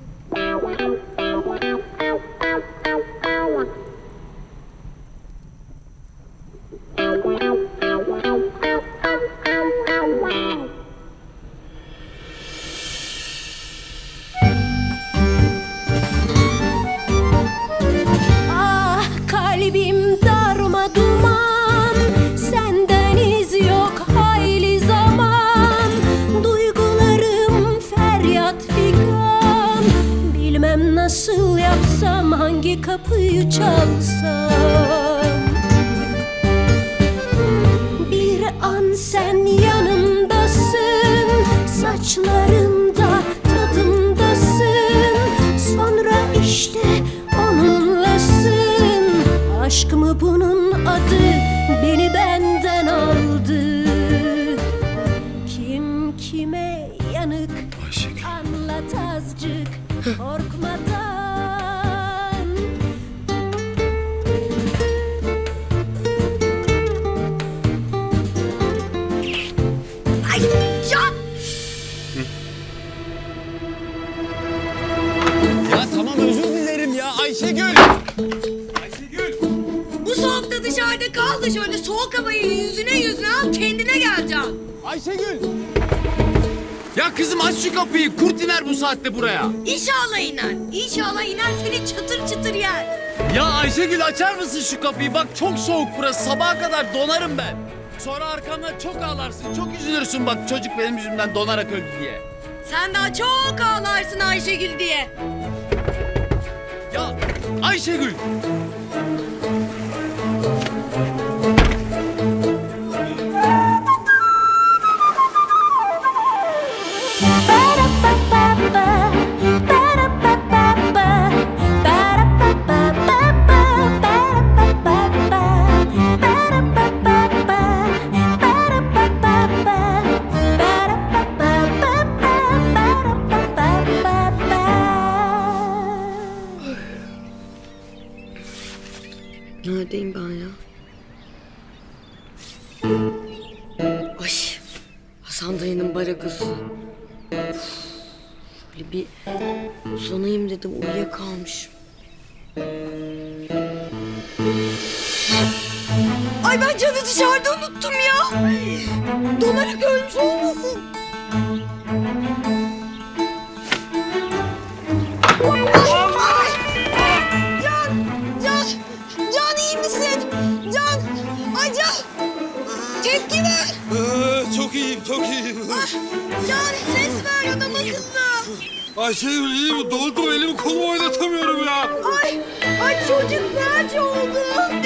Ah kalbim darma duman, senden iz yok hayli zaman. Duygularım feryat figan, bilmem nasıl yapsam, hangi kapıyı çalsam. Bir an sen yanımdasın, saçlarımda tadımdasın. Sonra işte onunlasın. Aşk mı bunun adı, beni benden aldı. Kim kime yanık, anlat azıcık korkmadan. Ay Can! Ya tamam özür dilerim ya Ayşegül. Bu soğukta dışarıda kal da şöyle soğuk havayı yüzüne al, kendine geleceksin. Ayşegül. Ya kızım aç şu kapıyı. Kurt iner bu saatte buraya. İnşallah iner. İnşallah iner, seni çıtır çıtır yer. Ya Ayşegül açar mısın şu kapıyı? Bak çok soğuk burası. Sabaha kadar donarım ben. Sonra arkamdan çok ağlarsın. Çok üzülürsün bak çocuk benim yüzümden donarak öldü diye. Sen daha çok ağlarsın Ayşegül diye. Ya Ayşegül. Neredeyim ben ya? Ay, Hasan dayının baragası. Şöyle bir uzanayım dedim, uyuyakalmışım. Ay ben Can'ı dışarıda unuttum ya. Donarak ölmüş olmasın. Can iyi misin? Can! Ay Can! Tepki ver! Çok iyiyim, çok iyiyim. Can ses ver adama kızma. Ayşegül iyi mi? Doldu elimi kolumu oynatamıyorum ya. Ay çocuk nerede oldu?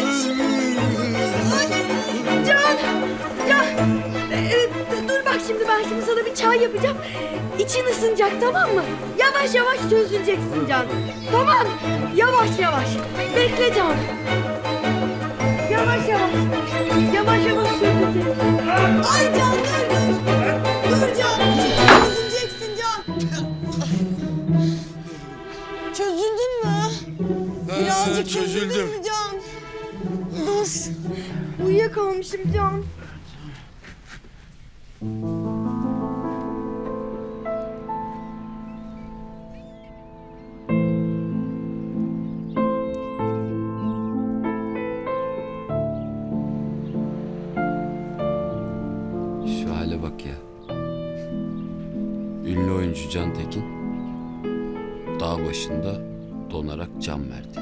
Can! Dur bak şimdi ben sana bir çay yapacağım. İçin ısınacak, tamam mı? Yavaş yavaş çözüleceksin Can. Tamam, yavaş yavaş. Bekle Can. Yavaş yavaş. Yavaş yavaş çözüleceksin. Ay Can dur. Dur Can. Çözüleceksin Can. Çözüldün mü? Birazcık çözüldün mü Can? Dur. Uyuyakalmışım Can. Şu hale bak ya. Ünlü oyuncu Can Tekin dağ başında donarak can verdi.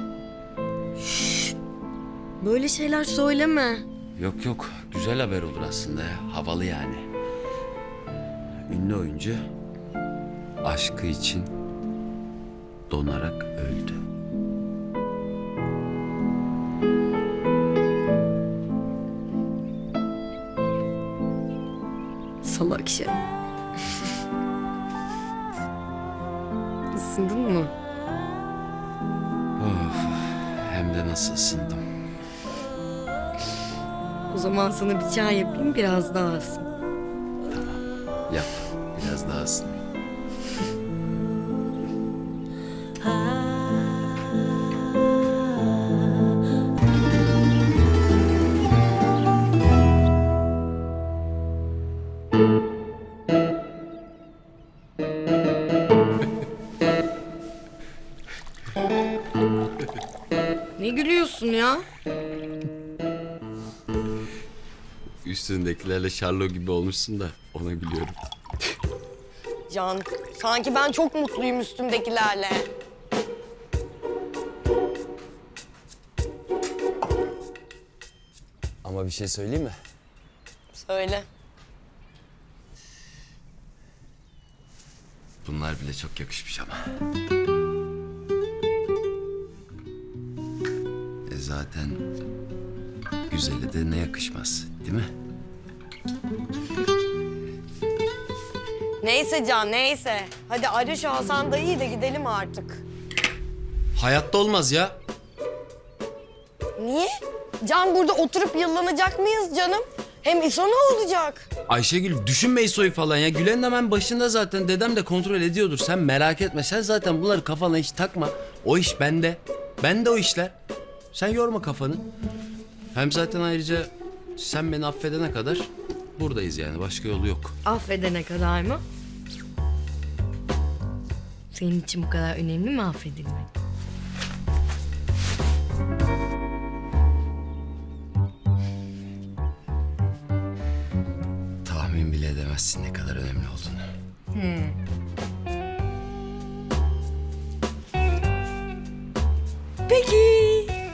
Böyle şeyler söyleme. Yok yok, güzel haber olur aslında ya. Havalı yani. Ünlü oyuncu aşkı için donarak öldü. Salak şey. Isındın mı? Of, hem de nasıl ısındım. O zaman sana bir çay yapayım, biraz daha ısın. Yap, biraz daha ısın. Ne gülüyorsun ya? Üstündekilerle Şarlo gibi olmuşsun da ona gülüyorum. Can, sanki ben çok mutluyum üstümdekilerle. Ama bir şey söyleyeyim mi? Söyle. Bunlar bile çok yakışmış ama. Zaten güzeli de ne yakışmaz, değil mi? Neyse Can, neyse. Hadi ara şu Hasan dayıyı da gidelim artık. Hayatta olmaz ya. Niye? Can, burada oturup yıllanacak mıyız canım? Hem İso ne olacak? Ayşegül düşünme İso'yu falan ya. Gülen hemen başında zaten. Dedem de kontrol ediyordur. Sen merak etme. Sen zaten bunları kafana hiç takma. O iş bende. Bende o işler. Sen yorma kafanı. Hem zaten ayrıca sen beni affedene kadar buradayız yani. Başka yolu yok. Affedene kadar mı? Senin için bu kadar önemli mi affedilmek? Tahmin bile edemezsin ne kadar önemli olduğunu. Peki.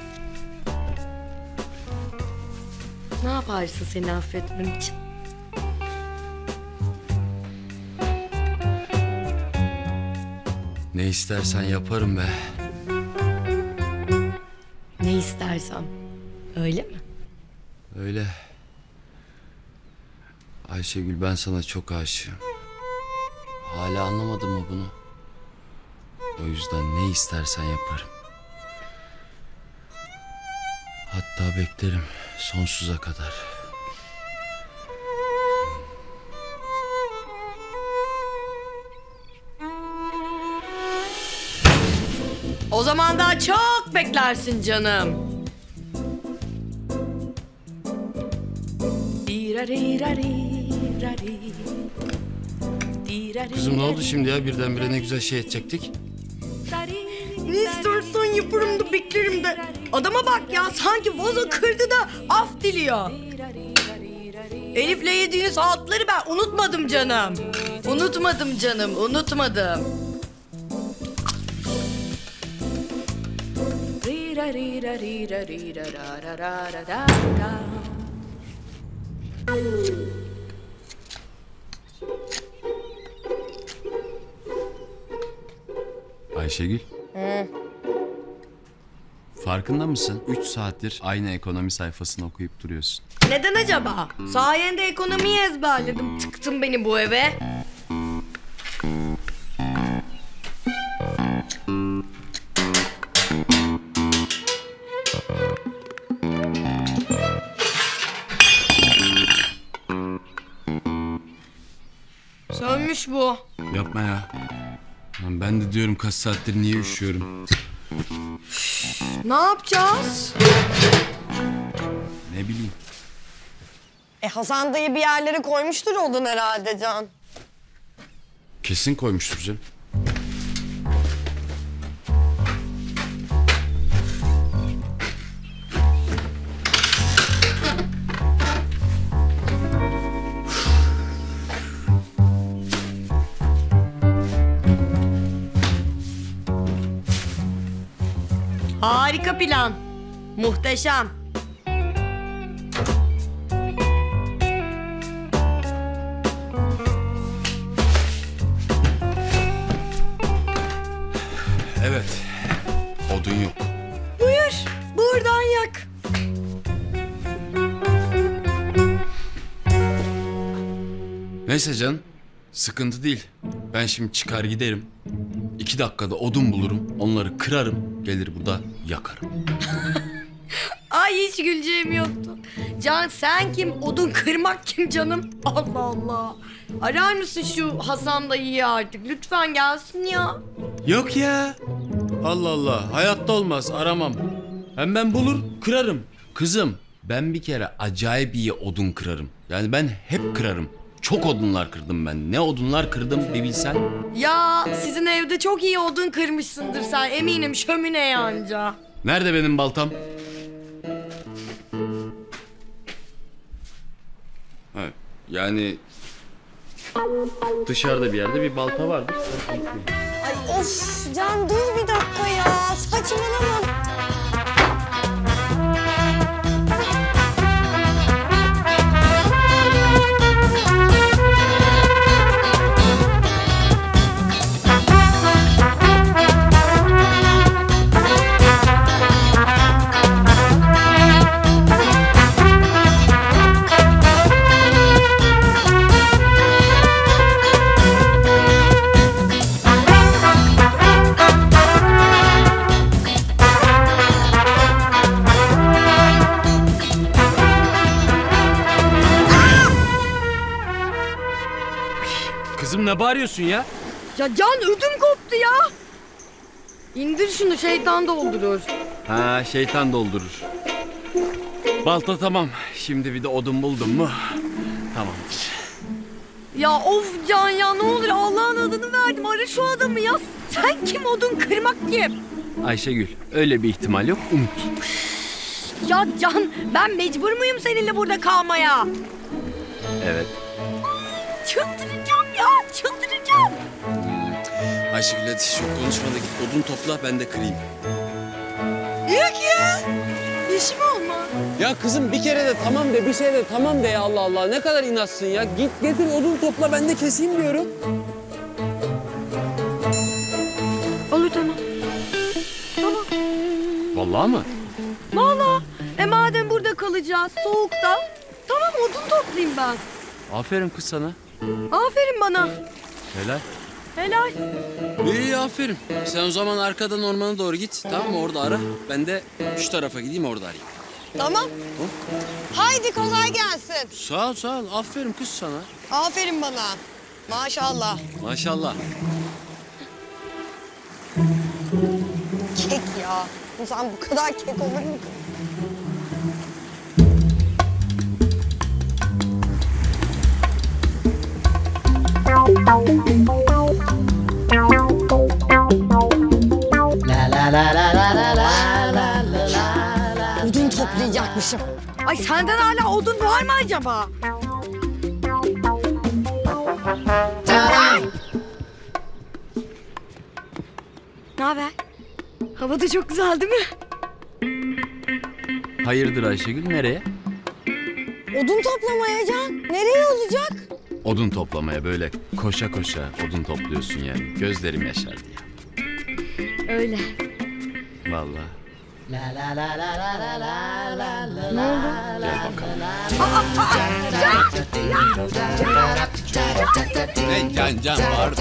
Ne yaparsın seni affetmem için? Ne istersen yaparım be. Ne istersem. Öyle mi? Öyle. Ayşegül, ben sana çok aşığım. Hala anlamadın mı bunu? O yüzden ne istersen yaparım. Hatta beklerim sonsuza kadar. O zaman daha çok beklersin canım. Kızım ne oldu şimdi ya? Birdenbire ne güzel şey edecektik. Ne istersen yaparım da beklerim de. Adama bak ya, sanki vazo kırdı da af diliyor. Elif'le yediğiniz saatleri ben unutmadım canım. Unutmadım canım, unutmadım. Ayşegül. Farkında mısın? 3 saattir aynı ekonomi sayfasını okuyup duruyorsun. Neden acaba? Sayende ekonomiyi ezberledim. Tıktın beni bu eve. Sönmüş bu. Yapma ya. Lan ben de diyorum kaç saattir niye üşüyorum. Ne yapacağız? Ne bileyim. Hasan dayı bir yerlere koymuştur odun herhalde Can. Kesin koymuştur canım. Harika plan. Muhteşem. Evet. Odun yok. Buyur. Buradan yak. Neyse canım. Sıkıntı değil. Ben şimdi çıkar giderim. 2 dakikada odun bulurum. Onları kırarım. Gelir burada yakarım. Ay hiç güleceğim yoktu. Can sen kim? Odun kırmak kim canım? Allah Allah. Arar mısın şu Hasan dayıyı artık? Lütfen gelsin ya. Yok ya. Allah Allah. Hayatta olmaz. Aramam. Hem ben bulur kırarım. Kızım ben bir kere acayip iyi odun kırarım. Yani ben hep kırarım. Çok odunlar kırdım ben. Ne odunlar kırdım bir bilsen. Ya sizin evde çok iyi odun kırmışsındır sen. Eminim şömineye anca. Nerede benim baltam? Ha, yani dışarıda bir yerde bir balta vardır. Ay of Can dur bir dakika ya. Saçmalama. Kızım ne bağırıyorsun ya? Ya Can ödüm koptu ya. İndir şunu, şeytan doldurur. Ha, şeytan doldurur. Balta tamam. Şimdi bir de odun buldum mu? Tamamdır. Ya of Can ya, ne olur Allah'ın adını verdim. Ara şu adamı ya. Sen kim, odun kırmak kim? Ayşegül öyle bir ihtimal yok, unut. Ya Can ben mecbur muyum seninle burada kalmaya? Evet. Çıldıracağım ya, çıldıracağım. Ayşegül hadi çok konuşma da git odun topla, ben de kırayım. Yok ya. İşim olmaz. Ya kızım bir kere de tamam de, bir şey de tamam de ya, Allah Allah. Ne kadar inatsın ya. Git getir odun topla, ben de keseyim diyorum. Olur tamam. Tamam. Vallahi mı? Vallahi. Madem burada kalacağız soğukta. Tamam, odun toplayayım ben. Aferin kız sana. Aferin bana. Helal. Helal. İyi aferin. Sen o zaman arkadan ormana doğru git, tamam mı? Orada ara. Ben de şu tarafa gideyim, orada arayayım. Tamam. Haydi kolay gelsin. Sağ ol, sağ ol. Aferin kız sana. Aferin bana. Maşallah. Maşallah. Kek ya. İnsan bu kadar kek olur mu? yapmayacakmışım. Ay senden hala odun var mı acaba? Ne haber? Hava da çok güzel değil mi? Hayırdır Ayşegül, nereye? Odun toplamaya Can. Nereye olacak? Odun toplamaya, böyle koşa koşa odun topluyorsun yani. Gözlerim yaşardı ya. Öyle. Vallahi. Ne oldu? Gel bakalım. Can bağırdı.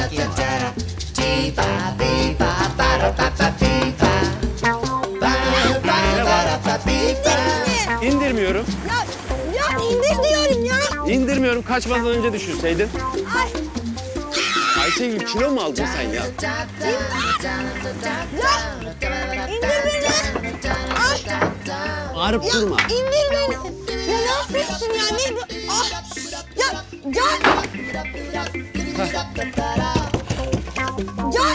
İndirmiyorum. Ya indir diyorum ya. İndirmiyorum. Kaçmadan önce düşürseydin. Ay. Ayşegül kilo mu aldın sen ya? Ya indir beni. Ay. Bağırıp ya, durma. İndir beni. Ya ne yapıyorsun ya? Ne bu? Ah. Ya Can. Can.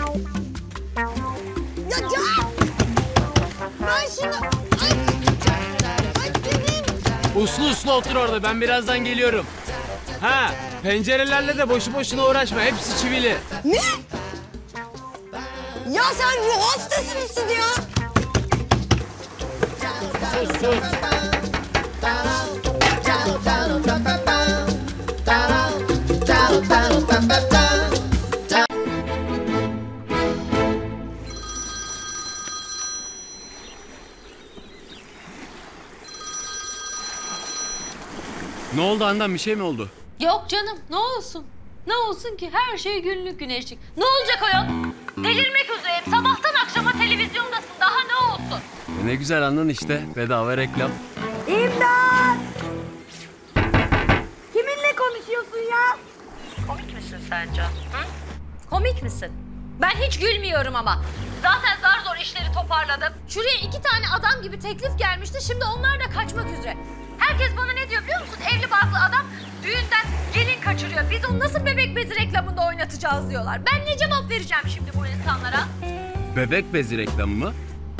Ya Can. Ben şunu... Uslu uslu otur orada. Ben birazdan geliyorum. Ha, pencerelerle de boşu boşuna uğraşma. Hepsi çivili. Ne? Ya sen ruh hastası mısın ya? Sus sus. Ne oldu Handan? Bir şey mi oldu? Yok canım, ne olsun? Ne olsun ki? Her şey günlük güneşlik. Ne olacak ayol? Delirmek üzereyim. Sabahtan akşama televizyondasın. Daha ne olsun? Ne güzel Handan işte. Bedava reklam. İmdat! Kiminle konuşuyorsun ya? Komik misin sen Can? Hı? Komik misin? Ben hiç gülmüyorum ama. Zaten zar zor işleri toparladım. Şuraya 2 tane adam gibi teklif gelmişti. Şimdi onlar da kaçmak üzere. Herkes bana ne diyor biliyor musun? Evli barklı adam düğünden gelin kaçırıyor. Biz onu nasıl bebek bezi reklamında oynatacağız diyorlar. Ben ne cevap vereceğim şimdi bu insanlara? Bebek bezi reklamı mı?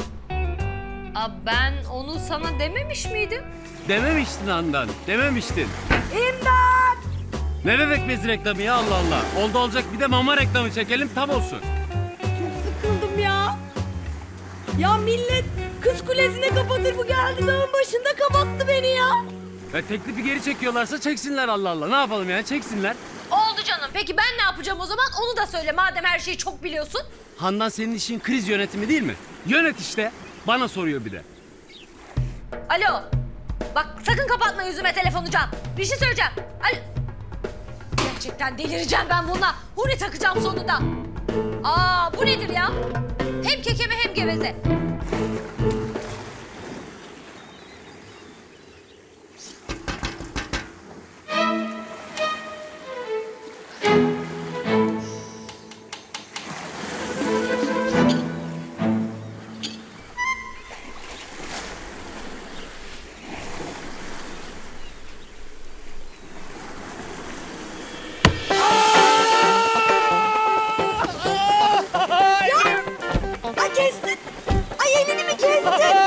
Ben onu sana dememiş miydim? Dememiştin Handan. Dememiştin. İmdat! Ne bebek bezi reklamı ya Allah Allah. Oldu olacak bir de mama reklamı çekelim tam olsun. Sıkıldım ya. Ya millet Kız Kulesi'ne kapatır, bu geldi dağın başında kapattı beni ya. Teklifi geri çekiyorlarsa çeksinler Allah Allah. Ne yapalım yani, çeksinler. Oldu canım. Peki ben ne yapacağım o zaman? Onu da söyle madem her şeyi çok biliyorsun. Handan senin işin kriz yönetimi değil mi? Yönet işte. Bana soruyor bir de. Alo. Bak sakın kapatma yüzüme telefonu Can. Bir şey söyleyeceğim. Alo. Gerçekten delireceğim ben bununla. Huri takacağım sonunda. Bu nedir ya? Hem kekeme hem geveze. Kestin. Ay elini mi kestin?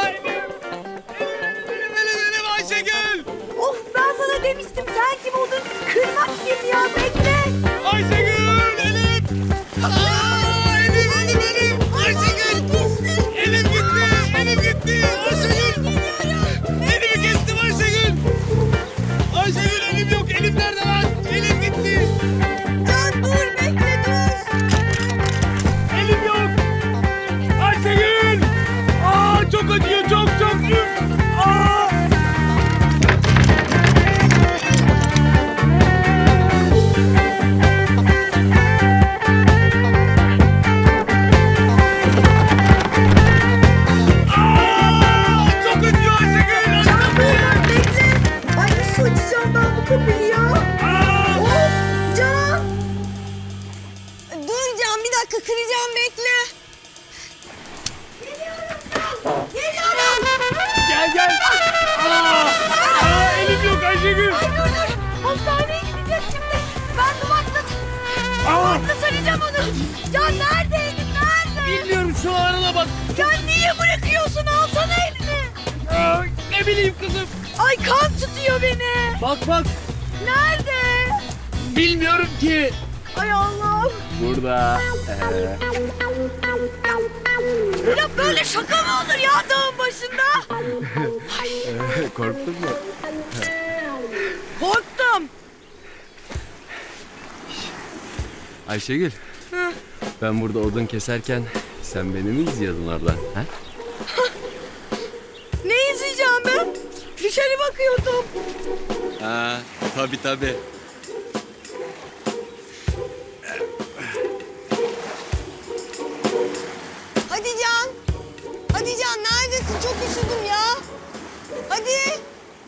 Benim Ayşegül. Of, ben sana demiştim, sen kim oldun? Kırmak kim ya, bekle. Ayşegül, elim. Elim. Ayşegül. Elim gitti. Ayşegül. Elimi kestim Ayşegül. Ayşegül elim yok. Elim nerede lan? Elim gitti. Can dur, bekle dur. Elim yok. Ayşegül. Çok acıyor. Çok. Ay nasıl açacağım ben bu kapıyı ya? Of Can! Dur Can, bir dakika kıracağım, bekle. Geliyorum. Gel. Elim yok Ayşegül. Ay dur. Hastaneye gideceğiz şimdi. Ben duvarda saracağım onu. Can neredeydin, nerede? Bilmiyorum, şu arana bak. Ya niye bırakıyorsun? Alsana elini. Ne bileyim kızım. Ay kan tutuyor beni. Bak bak. Nerede? Bilmiyorum ki. Ay Allah'ım. Burada. Ya böyle şaka mı olur ya dağın başında? Korktun mu? Korktum. Ayşegül. Hı. Ben burada odun keserken sen beni mi izliyordun oradan? Ha? Ne izleyeceğim ben? Dışarı bakıyordum. Ha, tabii. Hadi Can. Hadi Can neredesin? Çok üşüdüm ya. Hadi.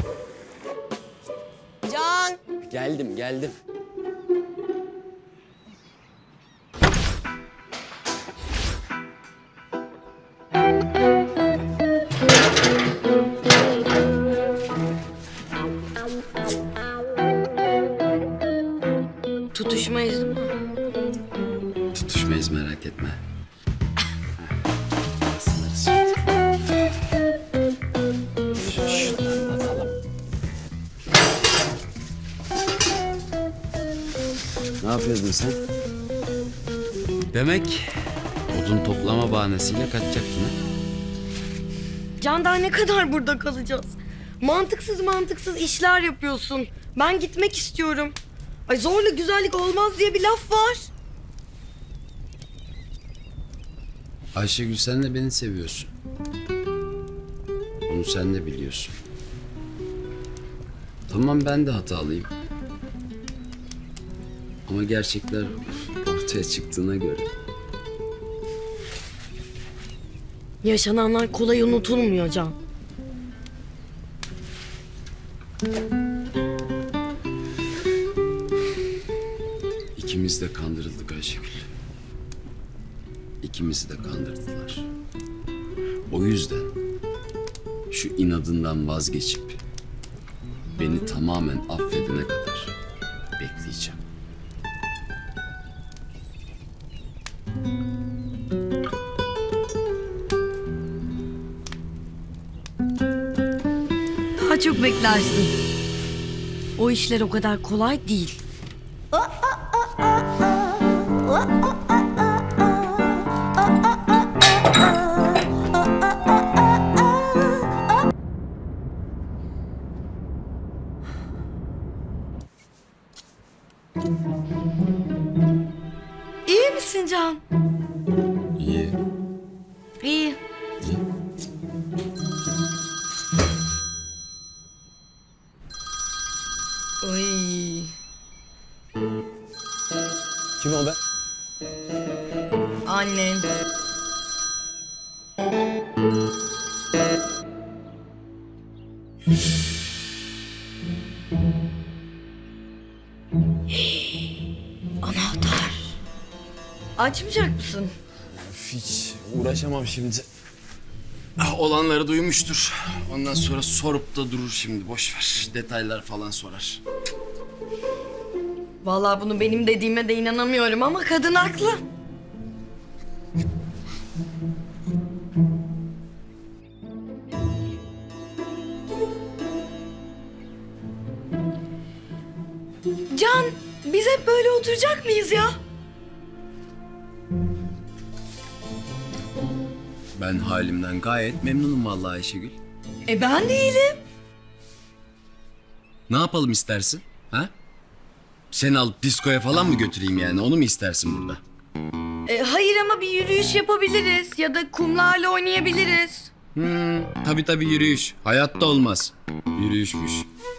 Can. Geldim. Tutuşmayız değil mi? Tutuşmayız merak etme. Ne yapıyordun sen? Demek odun toplama bahanesiyle kaçacaktın ha? Can daha ne kadar burada kalacağız? Mantıksız işler yapıyorsun. Ben gitmek istiyorum. Ay zorla güzellik olmaz diye bir laf var. Ayşegül sen de beni seviyorsun. Bunu sen de biliyorsun. Tamam ben de hatalıyım. Ama gerçekler ortaya çıktığına göre. Yaşananlar kolay unutulmuyor Can. İkimiz de kandırıldık Ayşegül. İkimizi de kandırdılar. O yüzden şu inadından vazgeçip beni tamamen affedene kadar bekleyeceğim. Daha çok beklersin. O işler o kadar kolay değil. İyi misin Can? İyi. İyi. Oy. Kim o be? Annem. Anahtar. Açmayacak mısın? Hiç uğraşamam şimdi. Olanları duymuştur. Ondan sonra sorup da durur şimdi. Boş ver. Detaylar falan sorar. Vallahi bunu benim dediğime de inanamıyorum ama kadın haklı. Can, biz hep böyle oturacak mıyız ya? Ben halimden gayet memnunum vallahi Ayşegül. Ben değilim. Ne yapalım istersin? Ha? Seni alıp diskoya falan mı götüreyim yani? Onu mu istersin burada? Hayır ama bir yürüyüş yapabiliriz ya da kumlarla oynayabiliriz. Tabii yürüyüş. Hayatta olmaz. Yürüyüşmüş.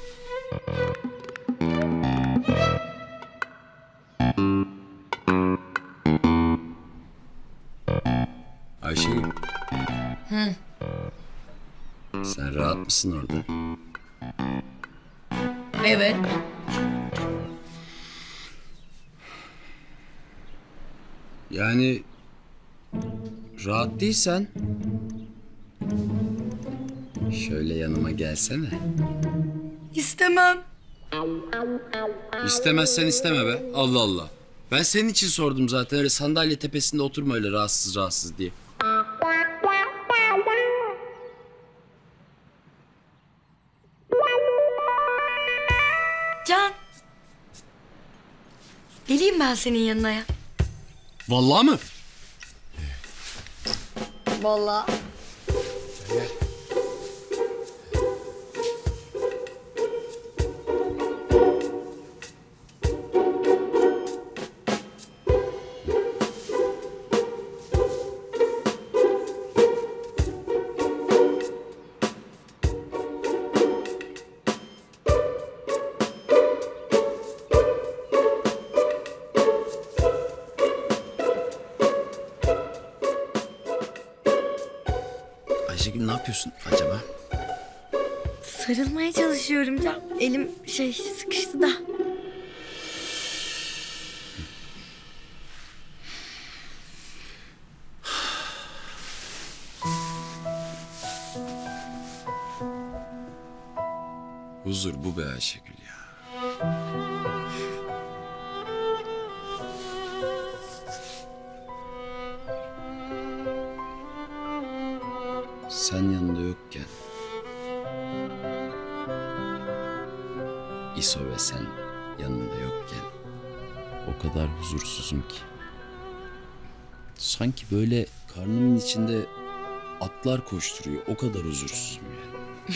Ayşegül. Hı. Sen rahat mısın orada? Evet. Yani rahat değilsen şöyle yanıma gelsene. İstemem. İstemezsen isteme be. Allah Allah. Ben senin için sordum zaten. Öyle sandalye tepesinde oturma öyle rahatsız diye. Can. Geleyim ben senin yanına ya. Vallahi mı? Vallahi. Ayşegül ne yapıyorsun acaba? Sarılmaya çalışıyorum Can. Elim sıkıştı da. Huzur bu be Ayşegül ya. Sen yanında yokken İso ve sen yanında yokken o kadar huzursuzum ki. Sanki böyle karnımın içinde atlar koşturuyor. O kadar huzursuzum yani.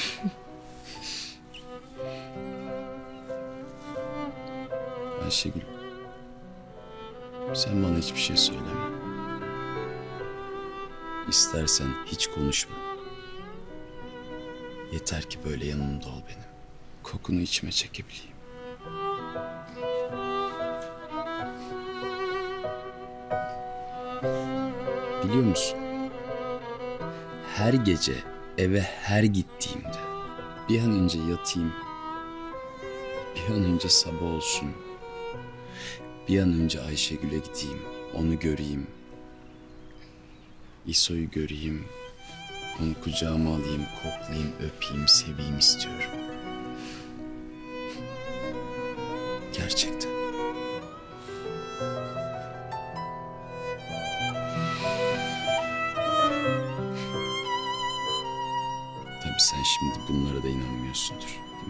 Ayşegül, sen bana hiçbir şey söyleme. İstersen hiç konuşma. Yeter ki böyle yanımda ol benim. Kokunu içime çekebileyim. Biliyor musun? Her gece eve her gittiğimde bir an önce yatayım. Bir an önce sabah olsun. Bir an önce Ayşegül'e gideyim. Onu göreyim. İso'yu göreyim. Onu kucağıma alayım, koklayayım, öpeyim, seveyim istiyorum. Gerçekten. Tabii sen şimdi bunlara da inanmıyorsundur, değil mi?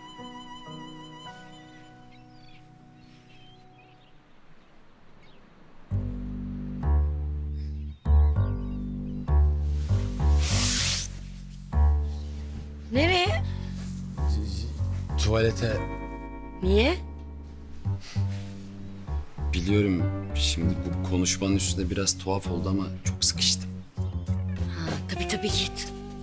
Nereye? Tuvalete. Niye? Biliyorum şimdi bu konuşmanın üstüne biraz tuhaf oldu ama çok sıkıştım. Tabii git.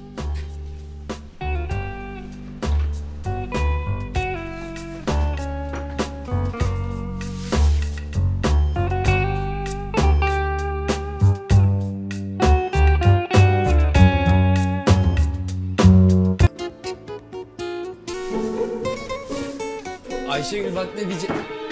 Ayşegül bak ne diyecek...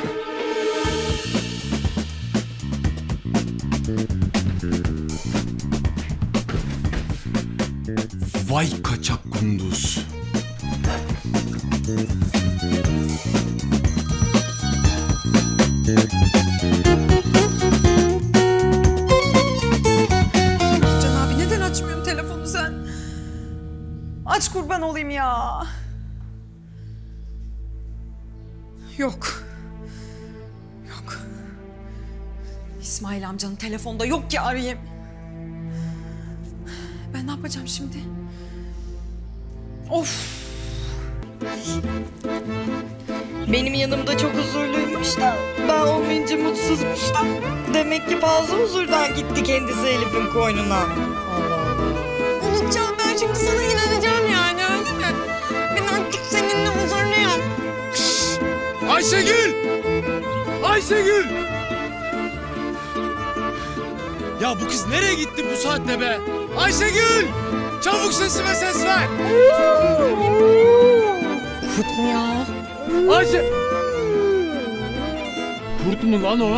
Vay kaçak kunduz. Can abi neden açmıyorsun telefonu sen? Aç kurban olayım ya. Yok. Yok. İsmail amcanın telefonda yok ki arayayım. Ben ne yapacağım şimdi? Of. Benim yanımda çok huzurluymuş da ben olmayınca mutsuzmuş da. Demek ki fazla huzurdan gitti kendisi Elif'in koynuna. Unutacağım ben şimdi sana inanacağım yani öyle mi? Ben artık seninle huzurluyum. Ayşegül! Ayşegül! Ya bu kız nereye gitti bu saatte be? Ayşegül! Çabuk sesime ses ver! Kurt mu ya? Ayşe... Kurt mu lan o?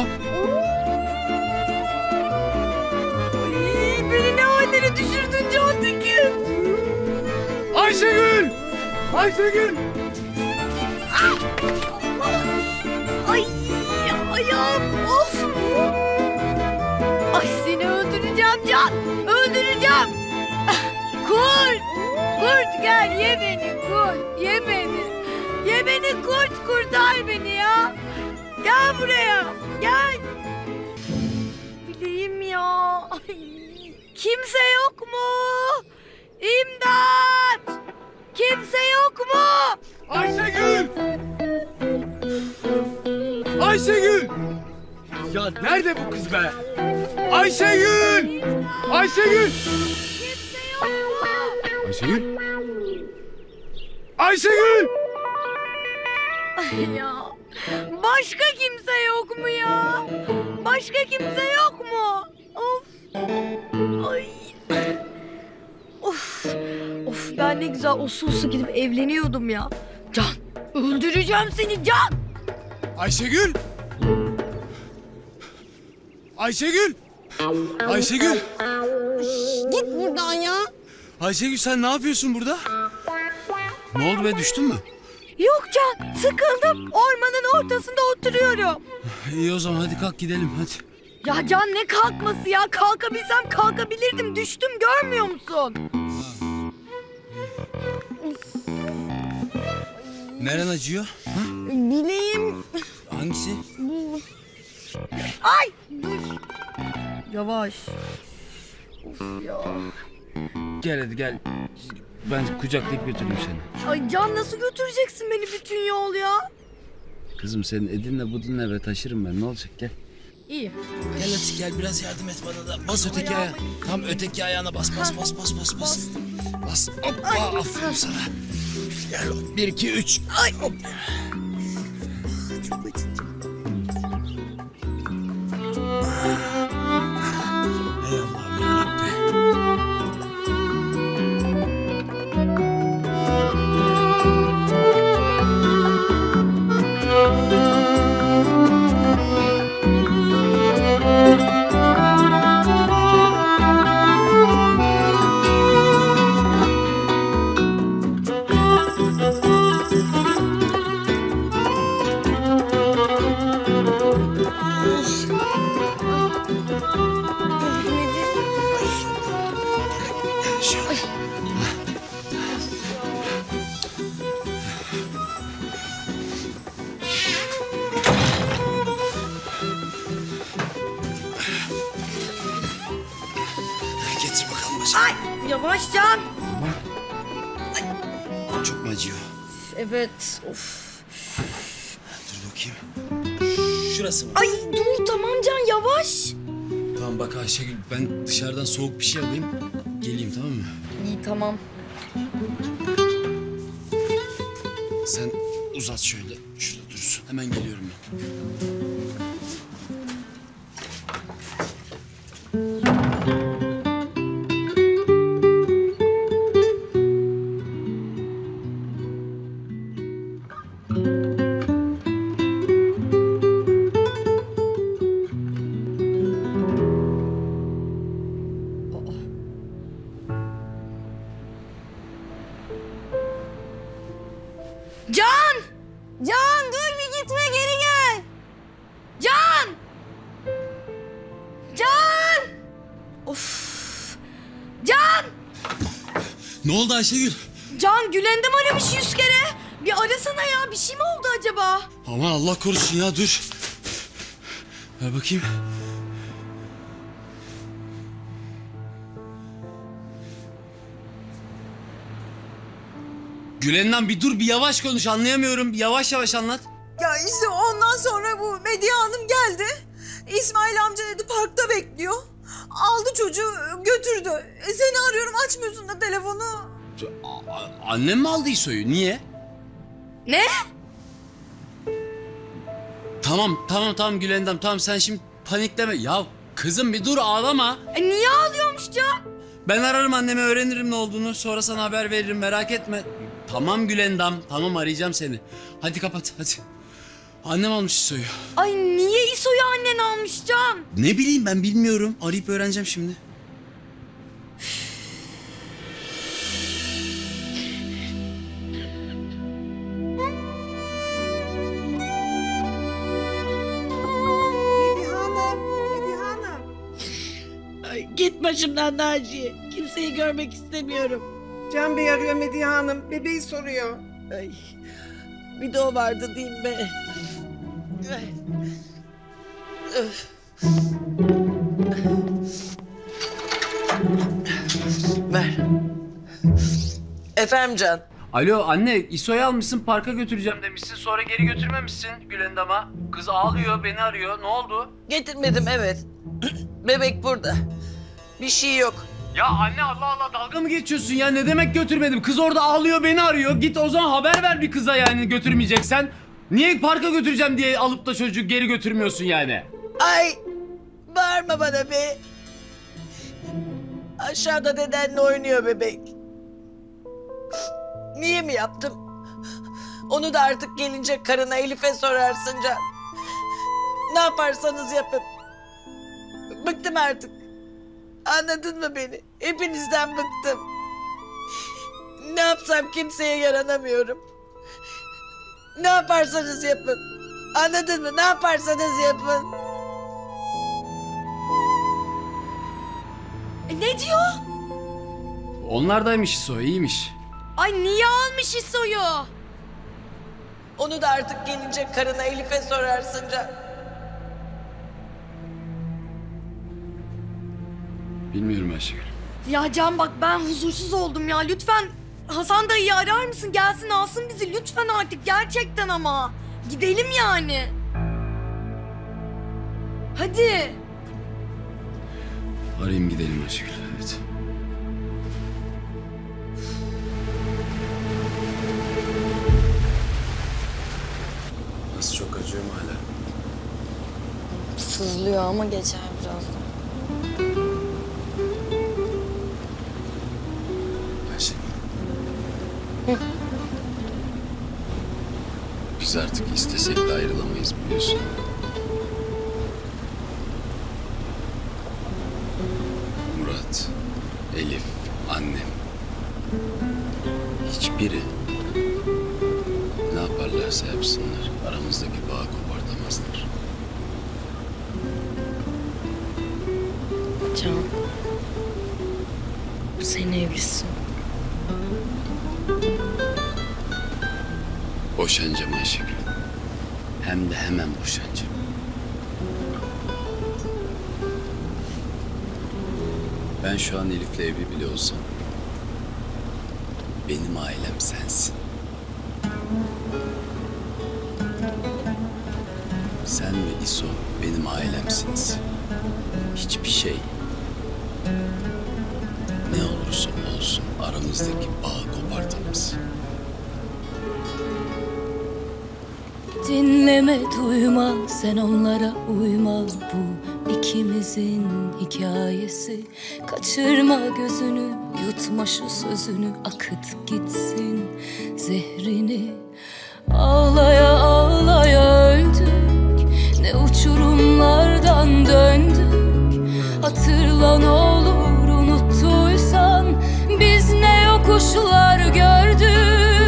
Beni ne hallere düşürdün Can Tekin? Ayşegül! Ayşegül! Ay ayağım of. Ay seni öldüreceğim Can. Öldüreceğim. Kurt. Kurt gel ye beni kurt. Ye beni. Ye beni kurt kurt Kimse yok mu? İmdat! Kimse yok mu? Ayşegül! Ayşegül! Ya nerede bu kız be? Ayşegül! Ayşegül! Ayşegül? Ayşegül! Ay ya. Başka kimse yok mu ya? Başka kimse yok mu? Of. Ay. Of. Of ben ne güzel uslu uslu gidip evleniyordum ya. Can. Öldüreceğim seni Can. Ayşegül! Ayşegül! Ayşegül! Git buradan ya. Ayşegül sen ne yapıyorsun burada? Ne oldu be, düştün mü? Yok Can. Sıkıldım. Ormanın ortasında oturuyorum. İyi o zaman hadi kalk gidelim hadi. Ya Can ne kalkması ya? Kalkabilsem kalkabilirdim. Düştüm görmüyor musun? Neren acıyor? Ha? Bileğim. Hangisi? Ay dur. Yavaş. Of ya. Gel hadi gel. Ben kucaklayıp götüreyim seni. Ay Can nasıl götüreceksin beni bütün yol ya? Kızım senin edinle budunla eve taşırım ben. Ne olacak, gel. İyi. Gel hadi gel, biraz yardım et bana da. Bas öteki ayağa. Tam öteki ayağına bas. Bas. Hoppa, aferin sana. Gel 1, 2, 3. Ay hop. Ey Allah'ım yarabbim. Getir bakalım başa. Ay yavaş Can. Çok mu acıyor? Evet. Of. Dur bakayım. Şurası mı? Ay dur tamam Can yavaş. Tamam bak Ayşegül, ben dışarıdan soğuk bir şey alayım. Geleyim, tamam mı? İyi tamam. Sen uzat şöyle. Şurada dursun. Hemen geliyorum ben. Can! Can dur bir gitme geri gel. Can! Can! Of! Can! Ne oldu Ayşegül? Can Gülendam aramış 100 kere. Bir arasana ya bir şey mi oldu acaba? Aman Allah korusun ya, dur. Ver bakayım. Gülendam bir dur, bir yavaş konuş, anlayamıyorum. Bir yavaş yavaş anlat. Ya işte ondan sonra bu Medya Hanım geldi. İsmail amca dedi parkta bekliyor. Aldı çocuğu götürdü. Seni arıyorum açmıyorsun da telefonu. Annem mi aldı İso'yu? Niye? Ne? Tamam Gülendam, tamam sen şimdi panikleme. Ya kızım bir dur, ağlama. Niye ağlıyormuş Can? Ben ararım annemi, öğrenirim ne olduğunu. Sonra sana haber veririm, merak etme. Tamam Gülendam, tamam arayacağım seni. Hadi kapat, hadi. Annem almış İso'yu. Ay niye İso'yu annen almış Can? Ne bileyim ben, bilmiyorum. Arayıp öğreneceğim şimdi. Ay, git başımdan Naciye. Kimseyi görmek istemiyorum. Can Bey arıyor Medya Hanım. Bebeği soruyor. Ay, bir de o vardı değil mi? Ay. Öf. Ver. Efendim Can. Alo anne, İso'yu almışsın parka götüreceğim demişsin. Sonra geri götürmemişsin Gülendam'a. Kız ağlıyor, beni arıyor. Ne oldu? Getirmedim evet. Bebek burada. Bir şey yok. Ya anne Allah Allah dalga mı geçiyorsun ya? Ne demek götürmedim? Kız orada ağlıyor, beni arıyor. Git o zaman haber ver bir kıza yani götürmeyeceksen. Niye parka götüreceğim diye alıp da çocuğu geri götürmüyorsun yani? Ay bağırma bana be. Aşağıda dedenle oynuyor bebek. Niye mi yaptım? Onu da artık gelince karına Elif'e sorarsın Can. Ne yaparsanız yapın. Bıktım artık. Anladın mı beni? Hepinizden bıktım. Ne yapsam kimseye yaranamıyorum. Ne yaparsanız yapın. Anladın mı? Ne yaparsanız yapın. Ne diyor? Onlardaymış İso, iyiymiş. Ay niye almış İso'yu? Onu da artık gelince karına Elif'e sorarsın Can. Bilmiyorum Ayşegül. Ya Can bak ben huzursuz oldum ya. Lütfen Hasan dayıyı arar mısın? Gelsin alsın bizi lütfen artık gerçekten ama. Gidelim yani. Hadi. Arayayım gidelim Ayşegül, evet. Nasıl, çok acıyor mu hala? Sızlıyor ama geçer birazdan. Ayşegül. Biz artık istesek de ayrılamayız biliyorsun. Murat, Elif, annem. Hiçbiri ne yaparlarsa yapsınlar aramızdaki bağı kopartamazlar. Can. Sen evlisin. Boşanacağım Ayşegül. Hem de hemen boşanacağım. Ben şu an Elif'le evli bile olsam benim ailem sensin. Sen ve İso benim ailemsiniz. Hiçbir şey ne olursa olsun aramızdaki bağı kopartamaz. Dinleme duyma sen onlara uyma bu ikimizin hikayesi. Kaçırma gözünü yutma şu sözünü akıt gitsin zehrini. Ağlaya ağlaya öldük ne uçurumlardan döndük. Hatırla ne olur unuttuysan biz ne yokuşlar gördük.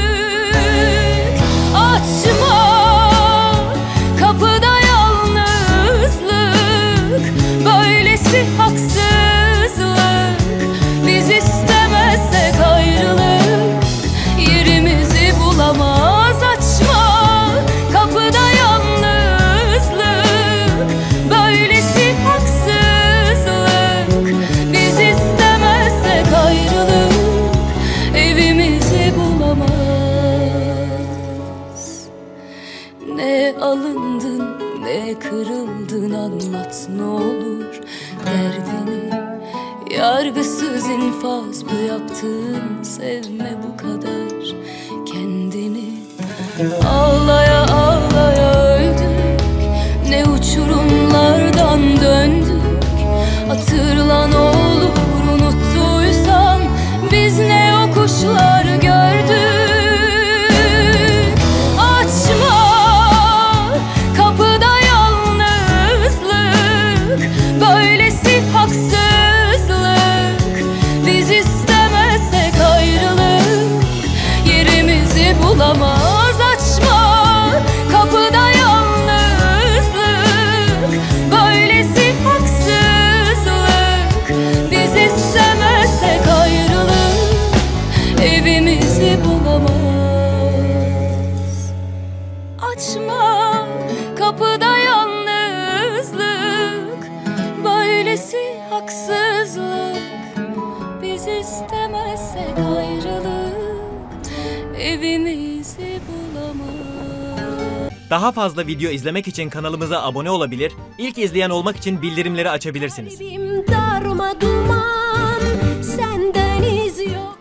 Açma kapıda yalnızlık, böylesi haksızlık. Biz istemezsek ayrılık yerimizi bulamaz. Açma kapıda yalnızlık, böylesi haksızlık. Biz istemezsek ayrılık evimizi bulamaz. Ne alındın ne kırıldın anlat ne olur derdini. Yargısız infaz bu yaptığın sevme bu kadar kendini. Ağlaya ağlaya öldük ne uçurumlardan döndük. Hatırla ne olur unuttuysan biz ne yokuşlar gördük. Açma kapıda yalnızlık, böylesi haksızlık. Biz istemezsek ayrılık yerimizi bulamaz. Açma kapıda yalnızlık, böylesi haksızlık. Biz istemezsek ayrılık evimizi bulamaz. Açma kapıda yalnızlık, böylesi haksızlık. Biz istemezsek evimizi bulamam. Daha fazla video izlemek için kanalımıza abone olabilir, ilk izleyen olmak için bildirimleri açabilirsiniz. Kalbim darma duman, senden iz yok.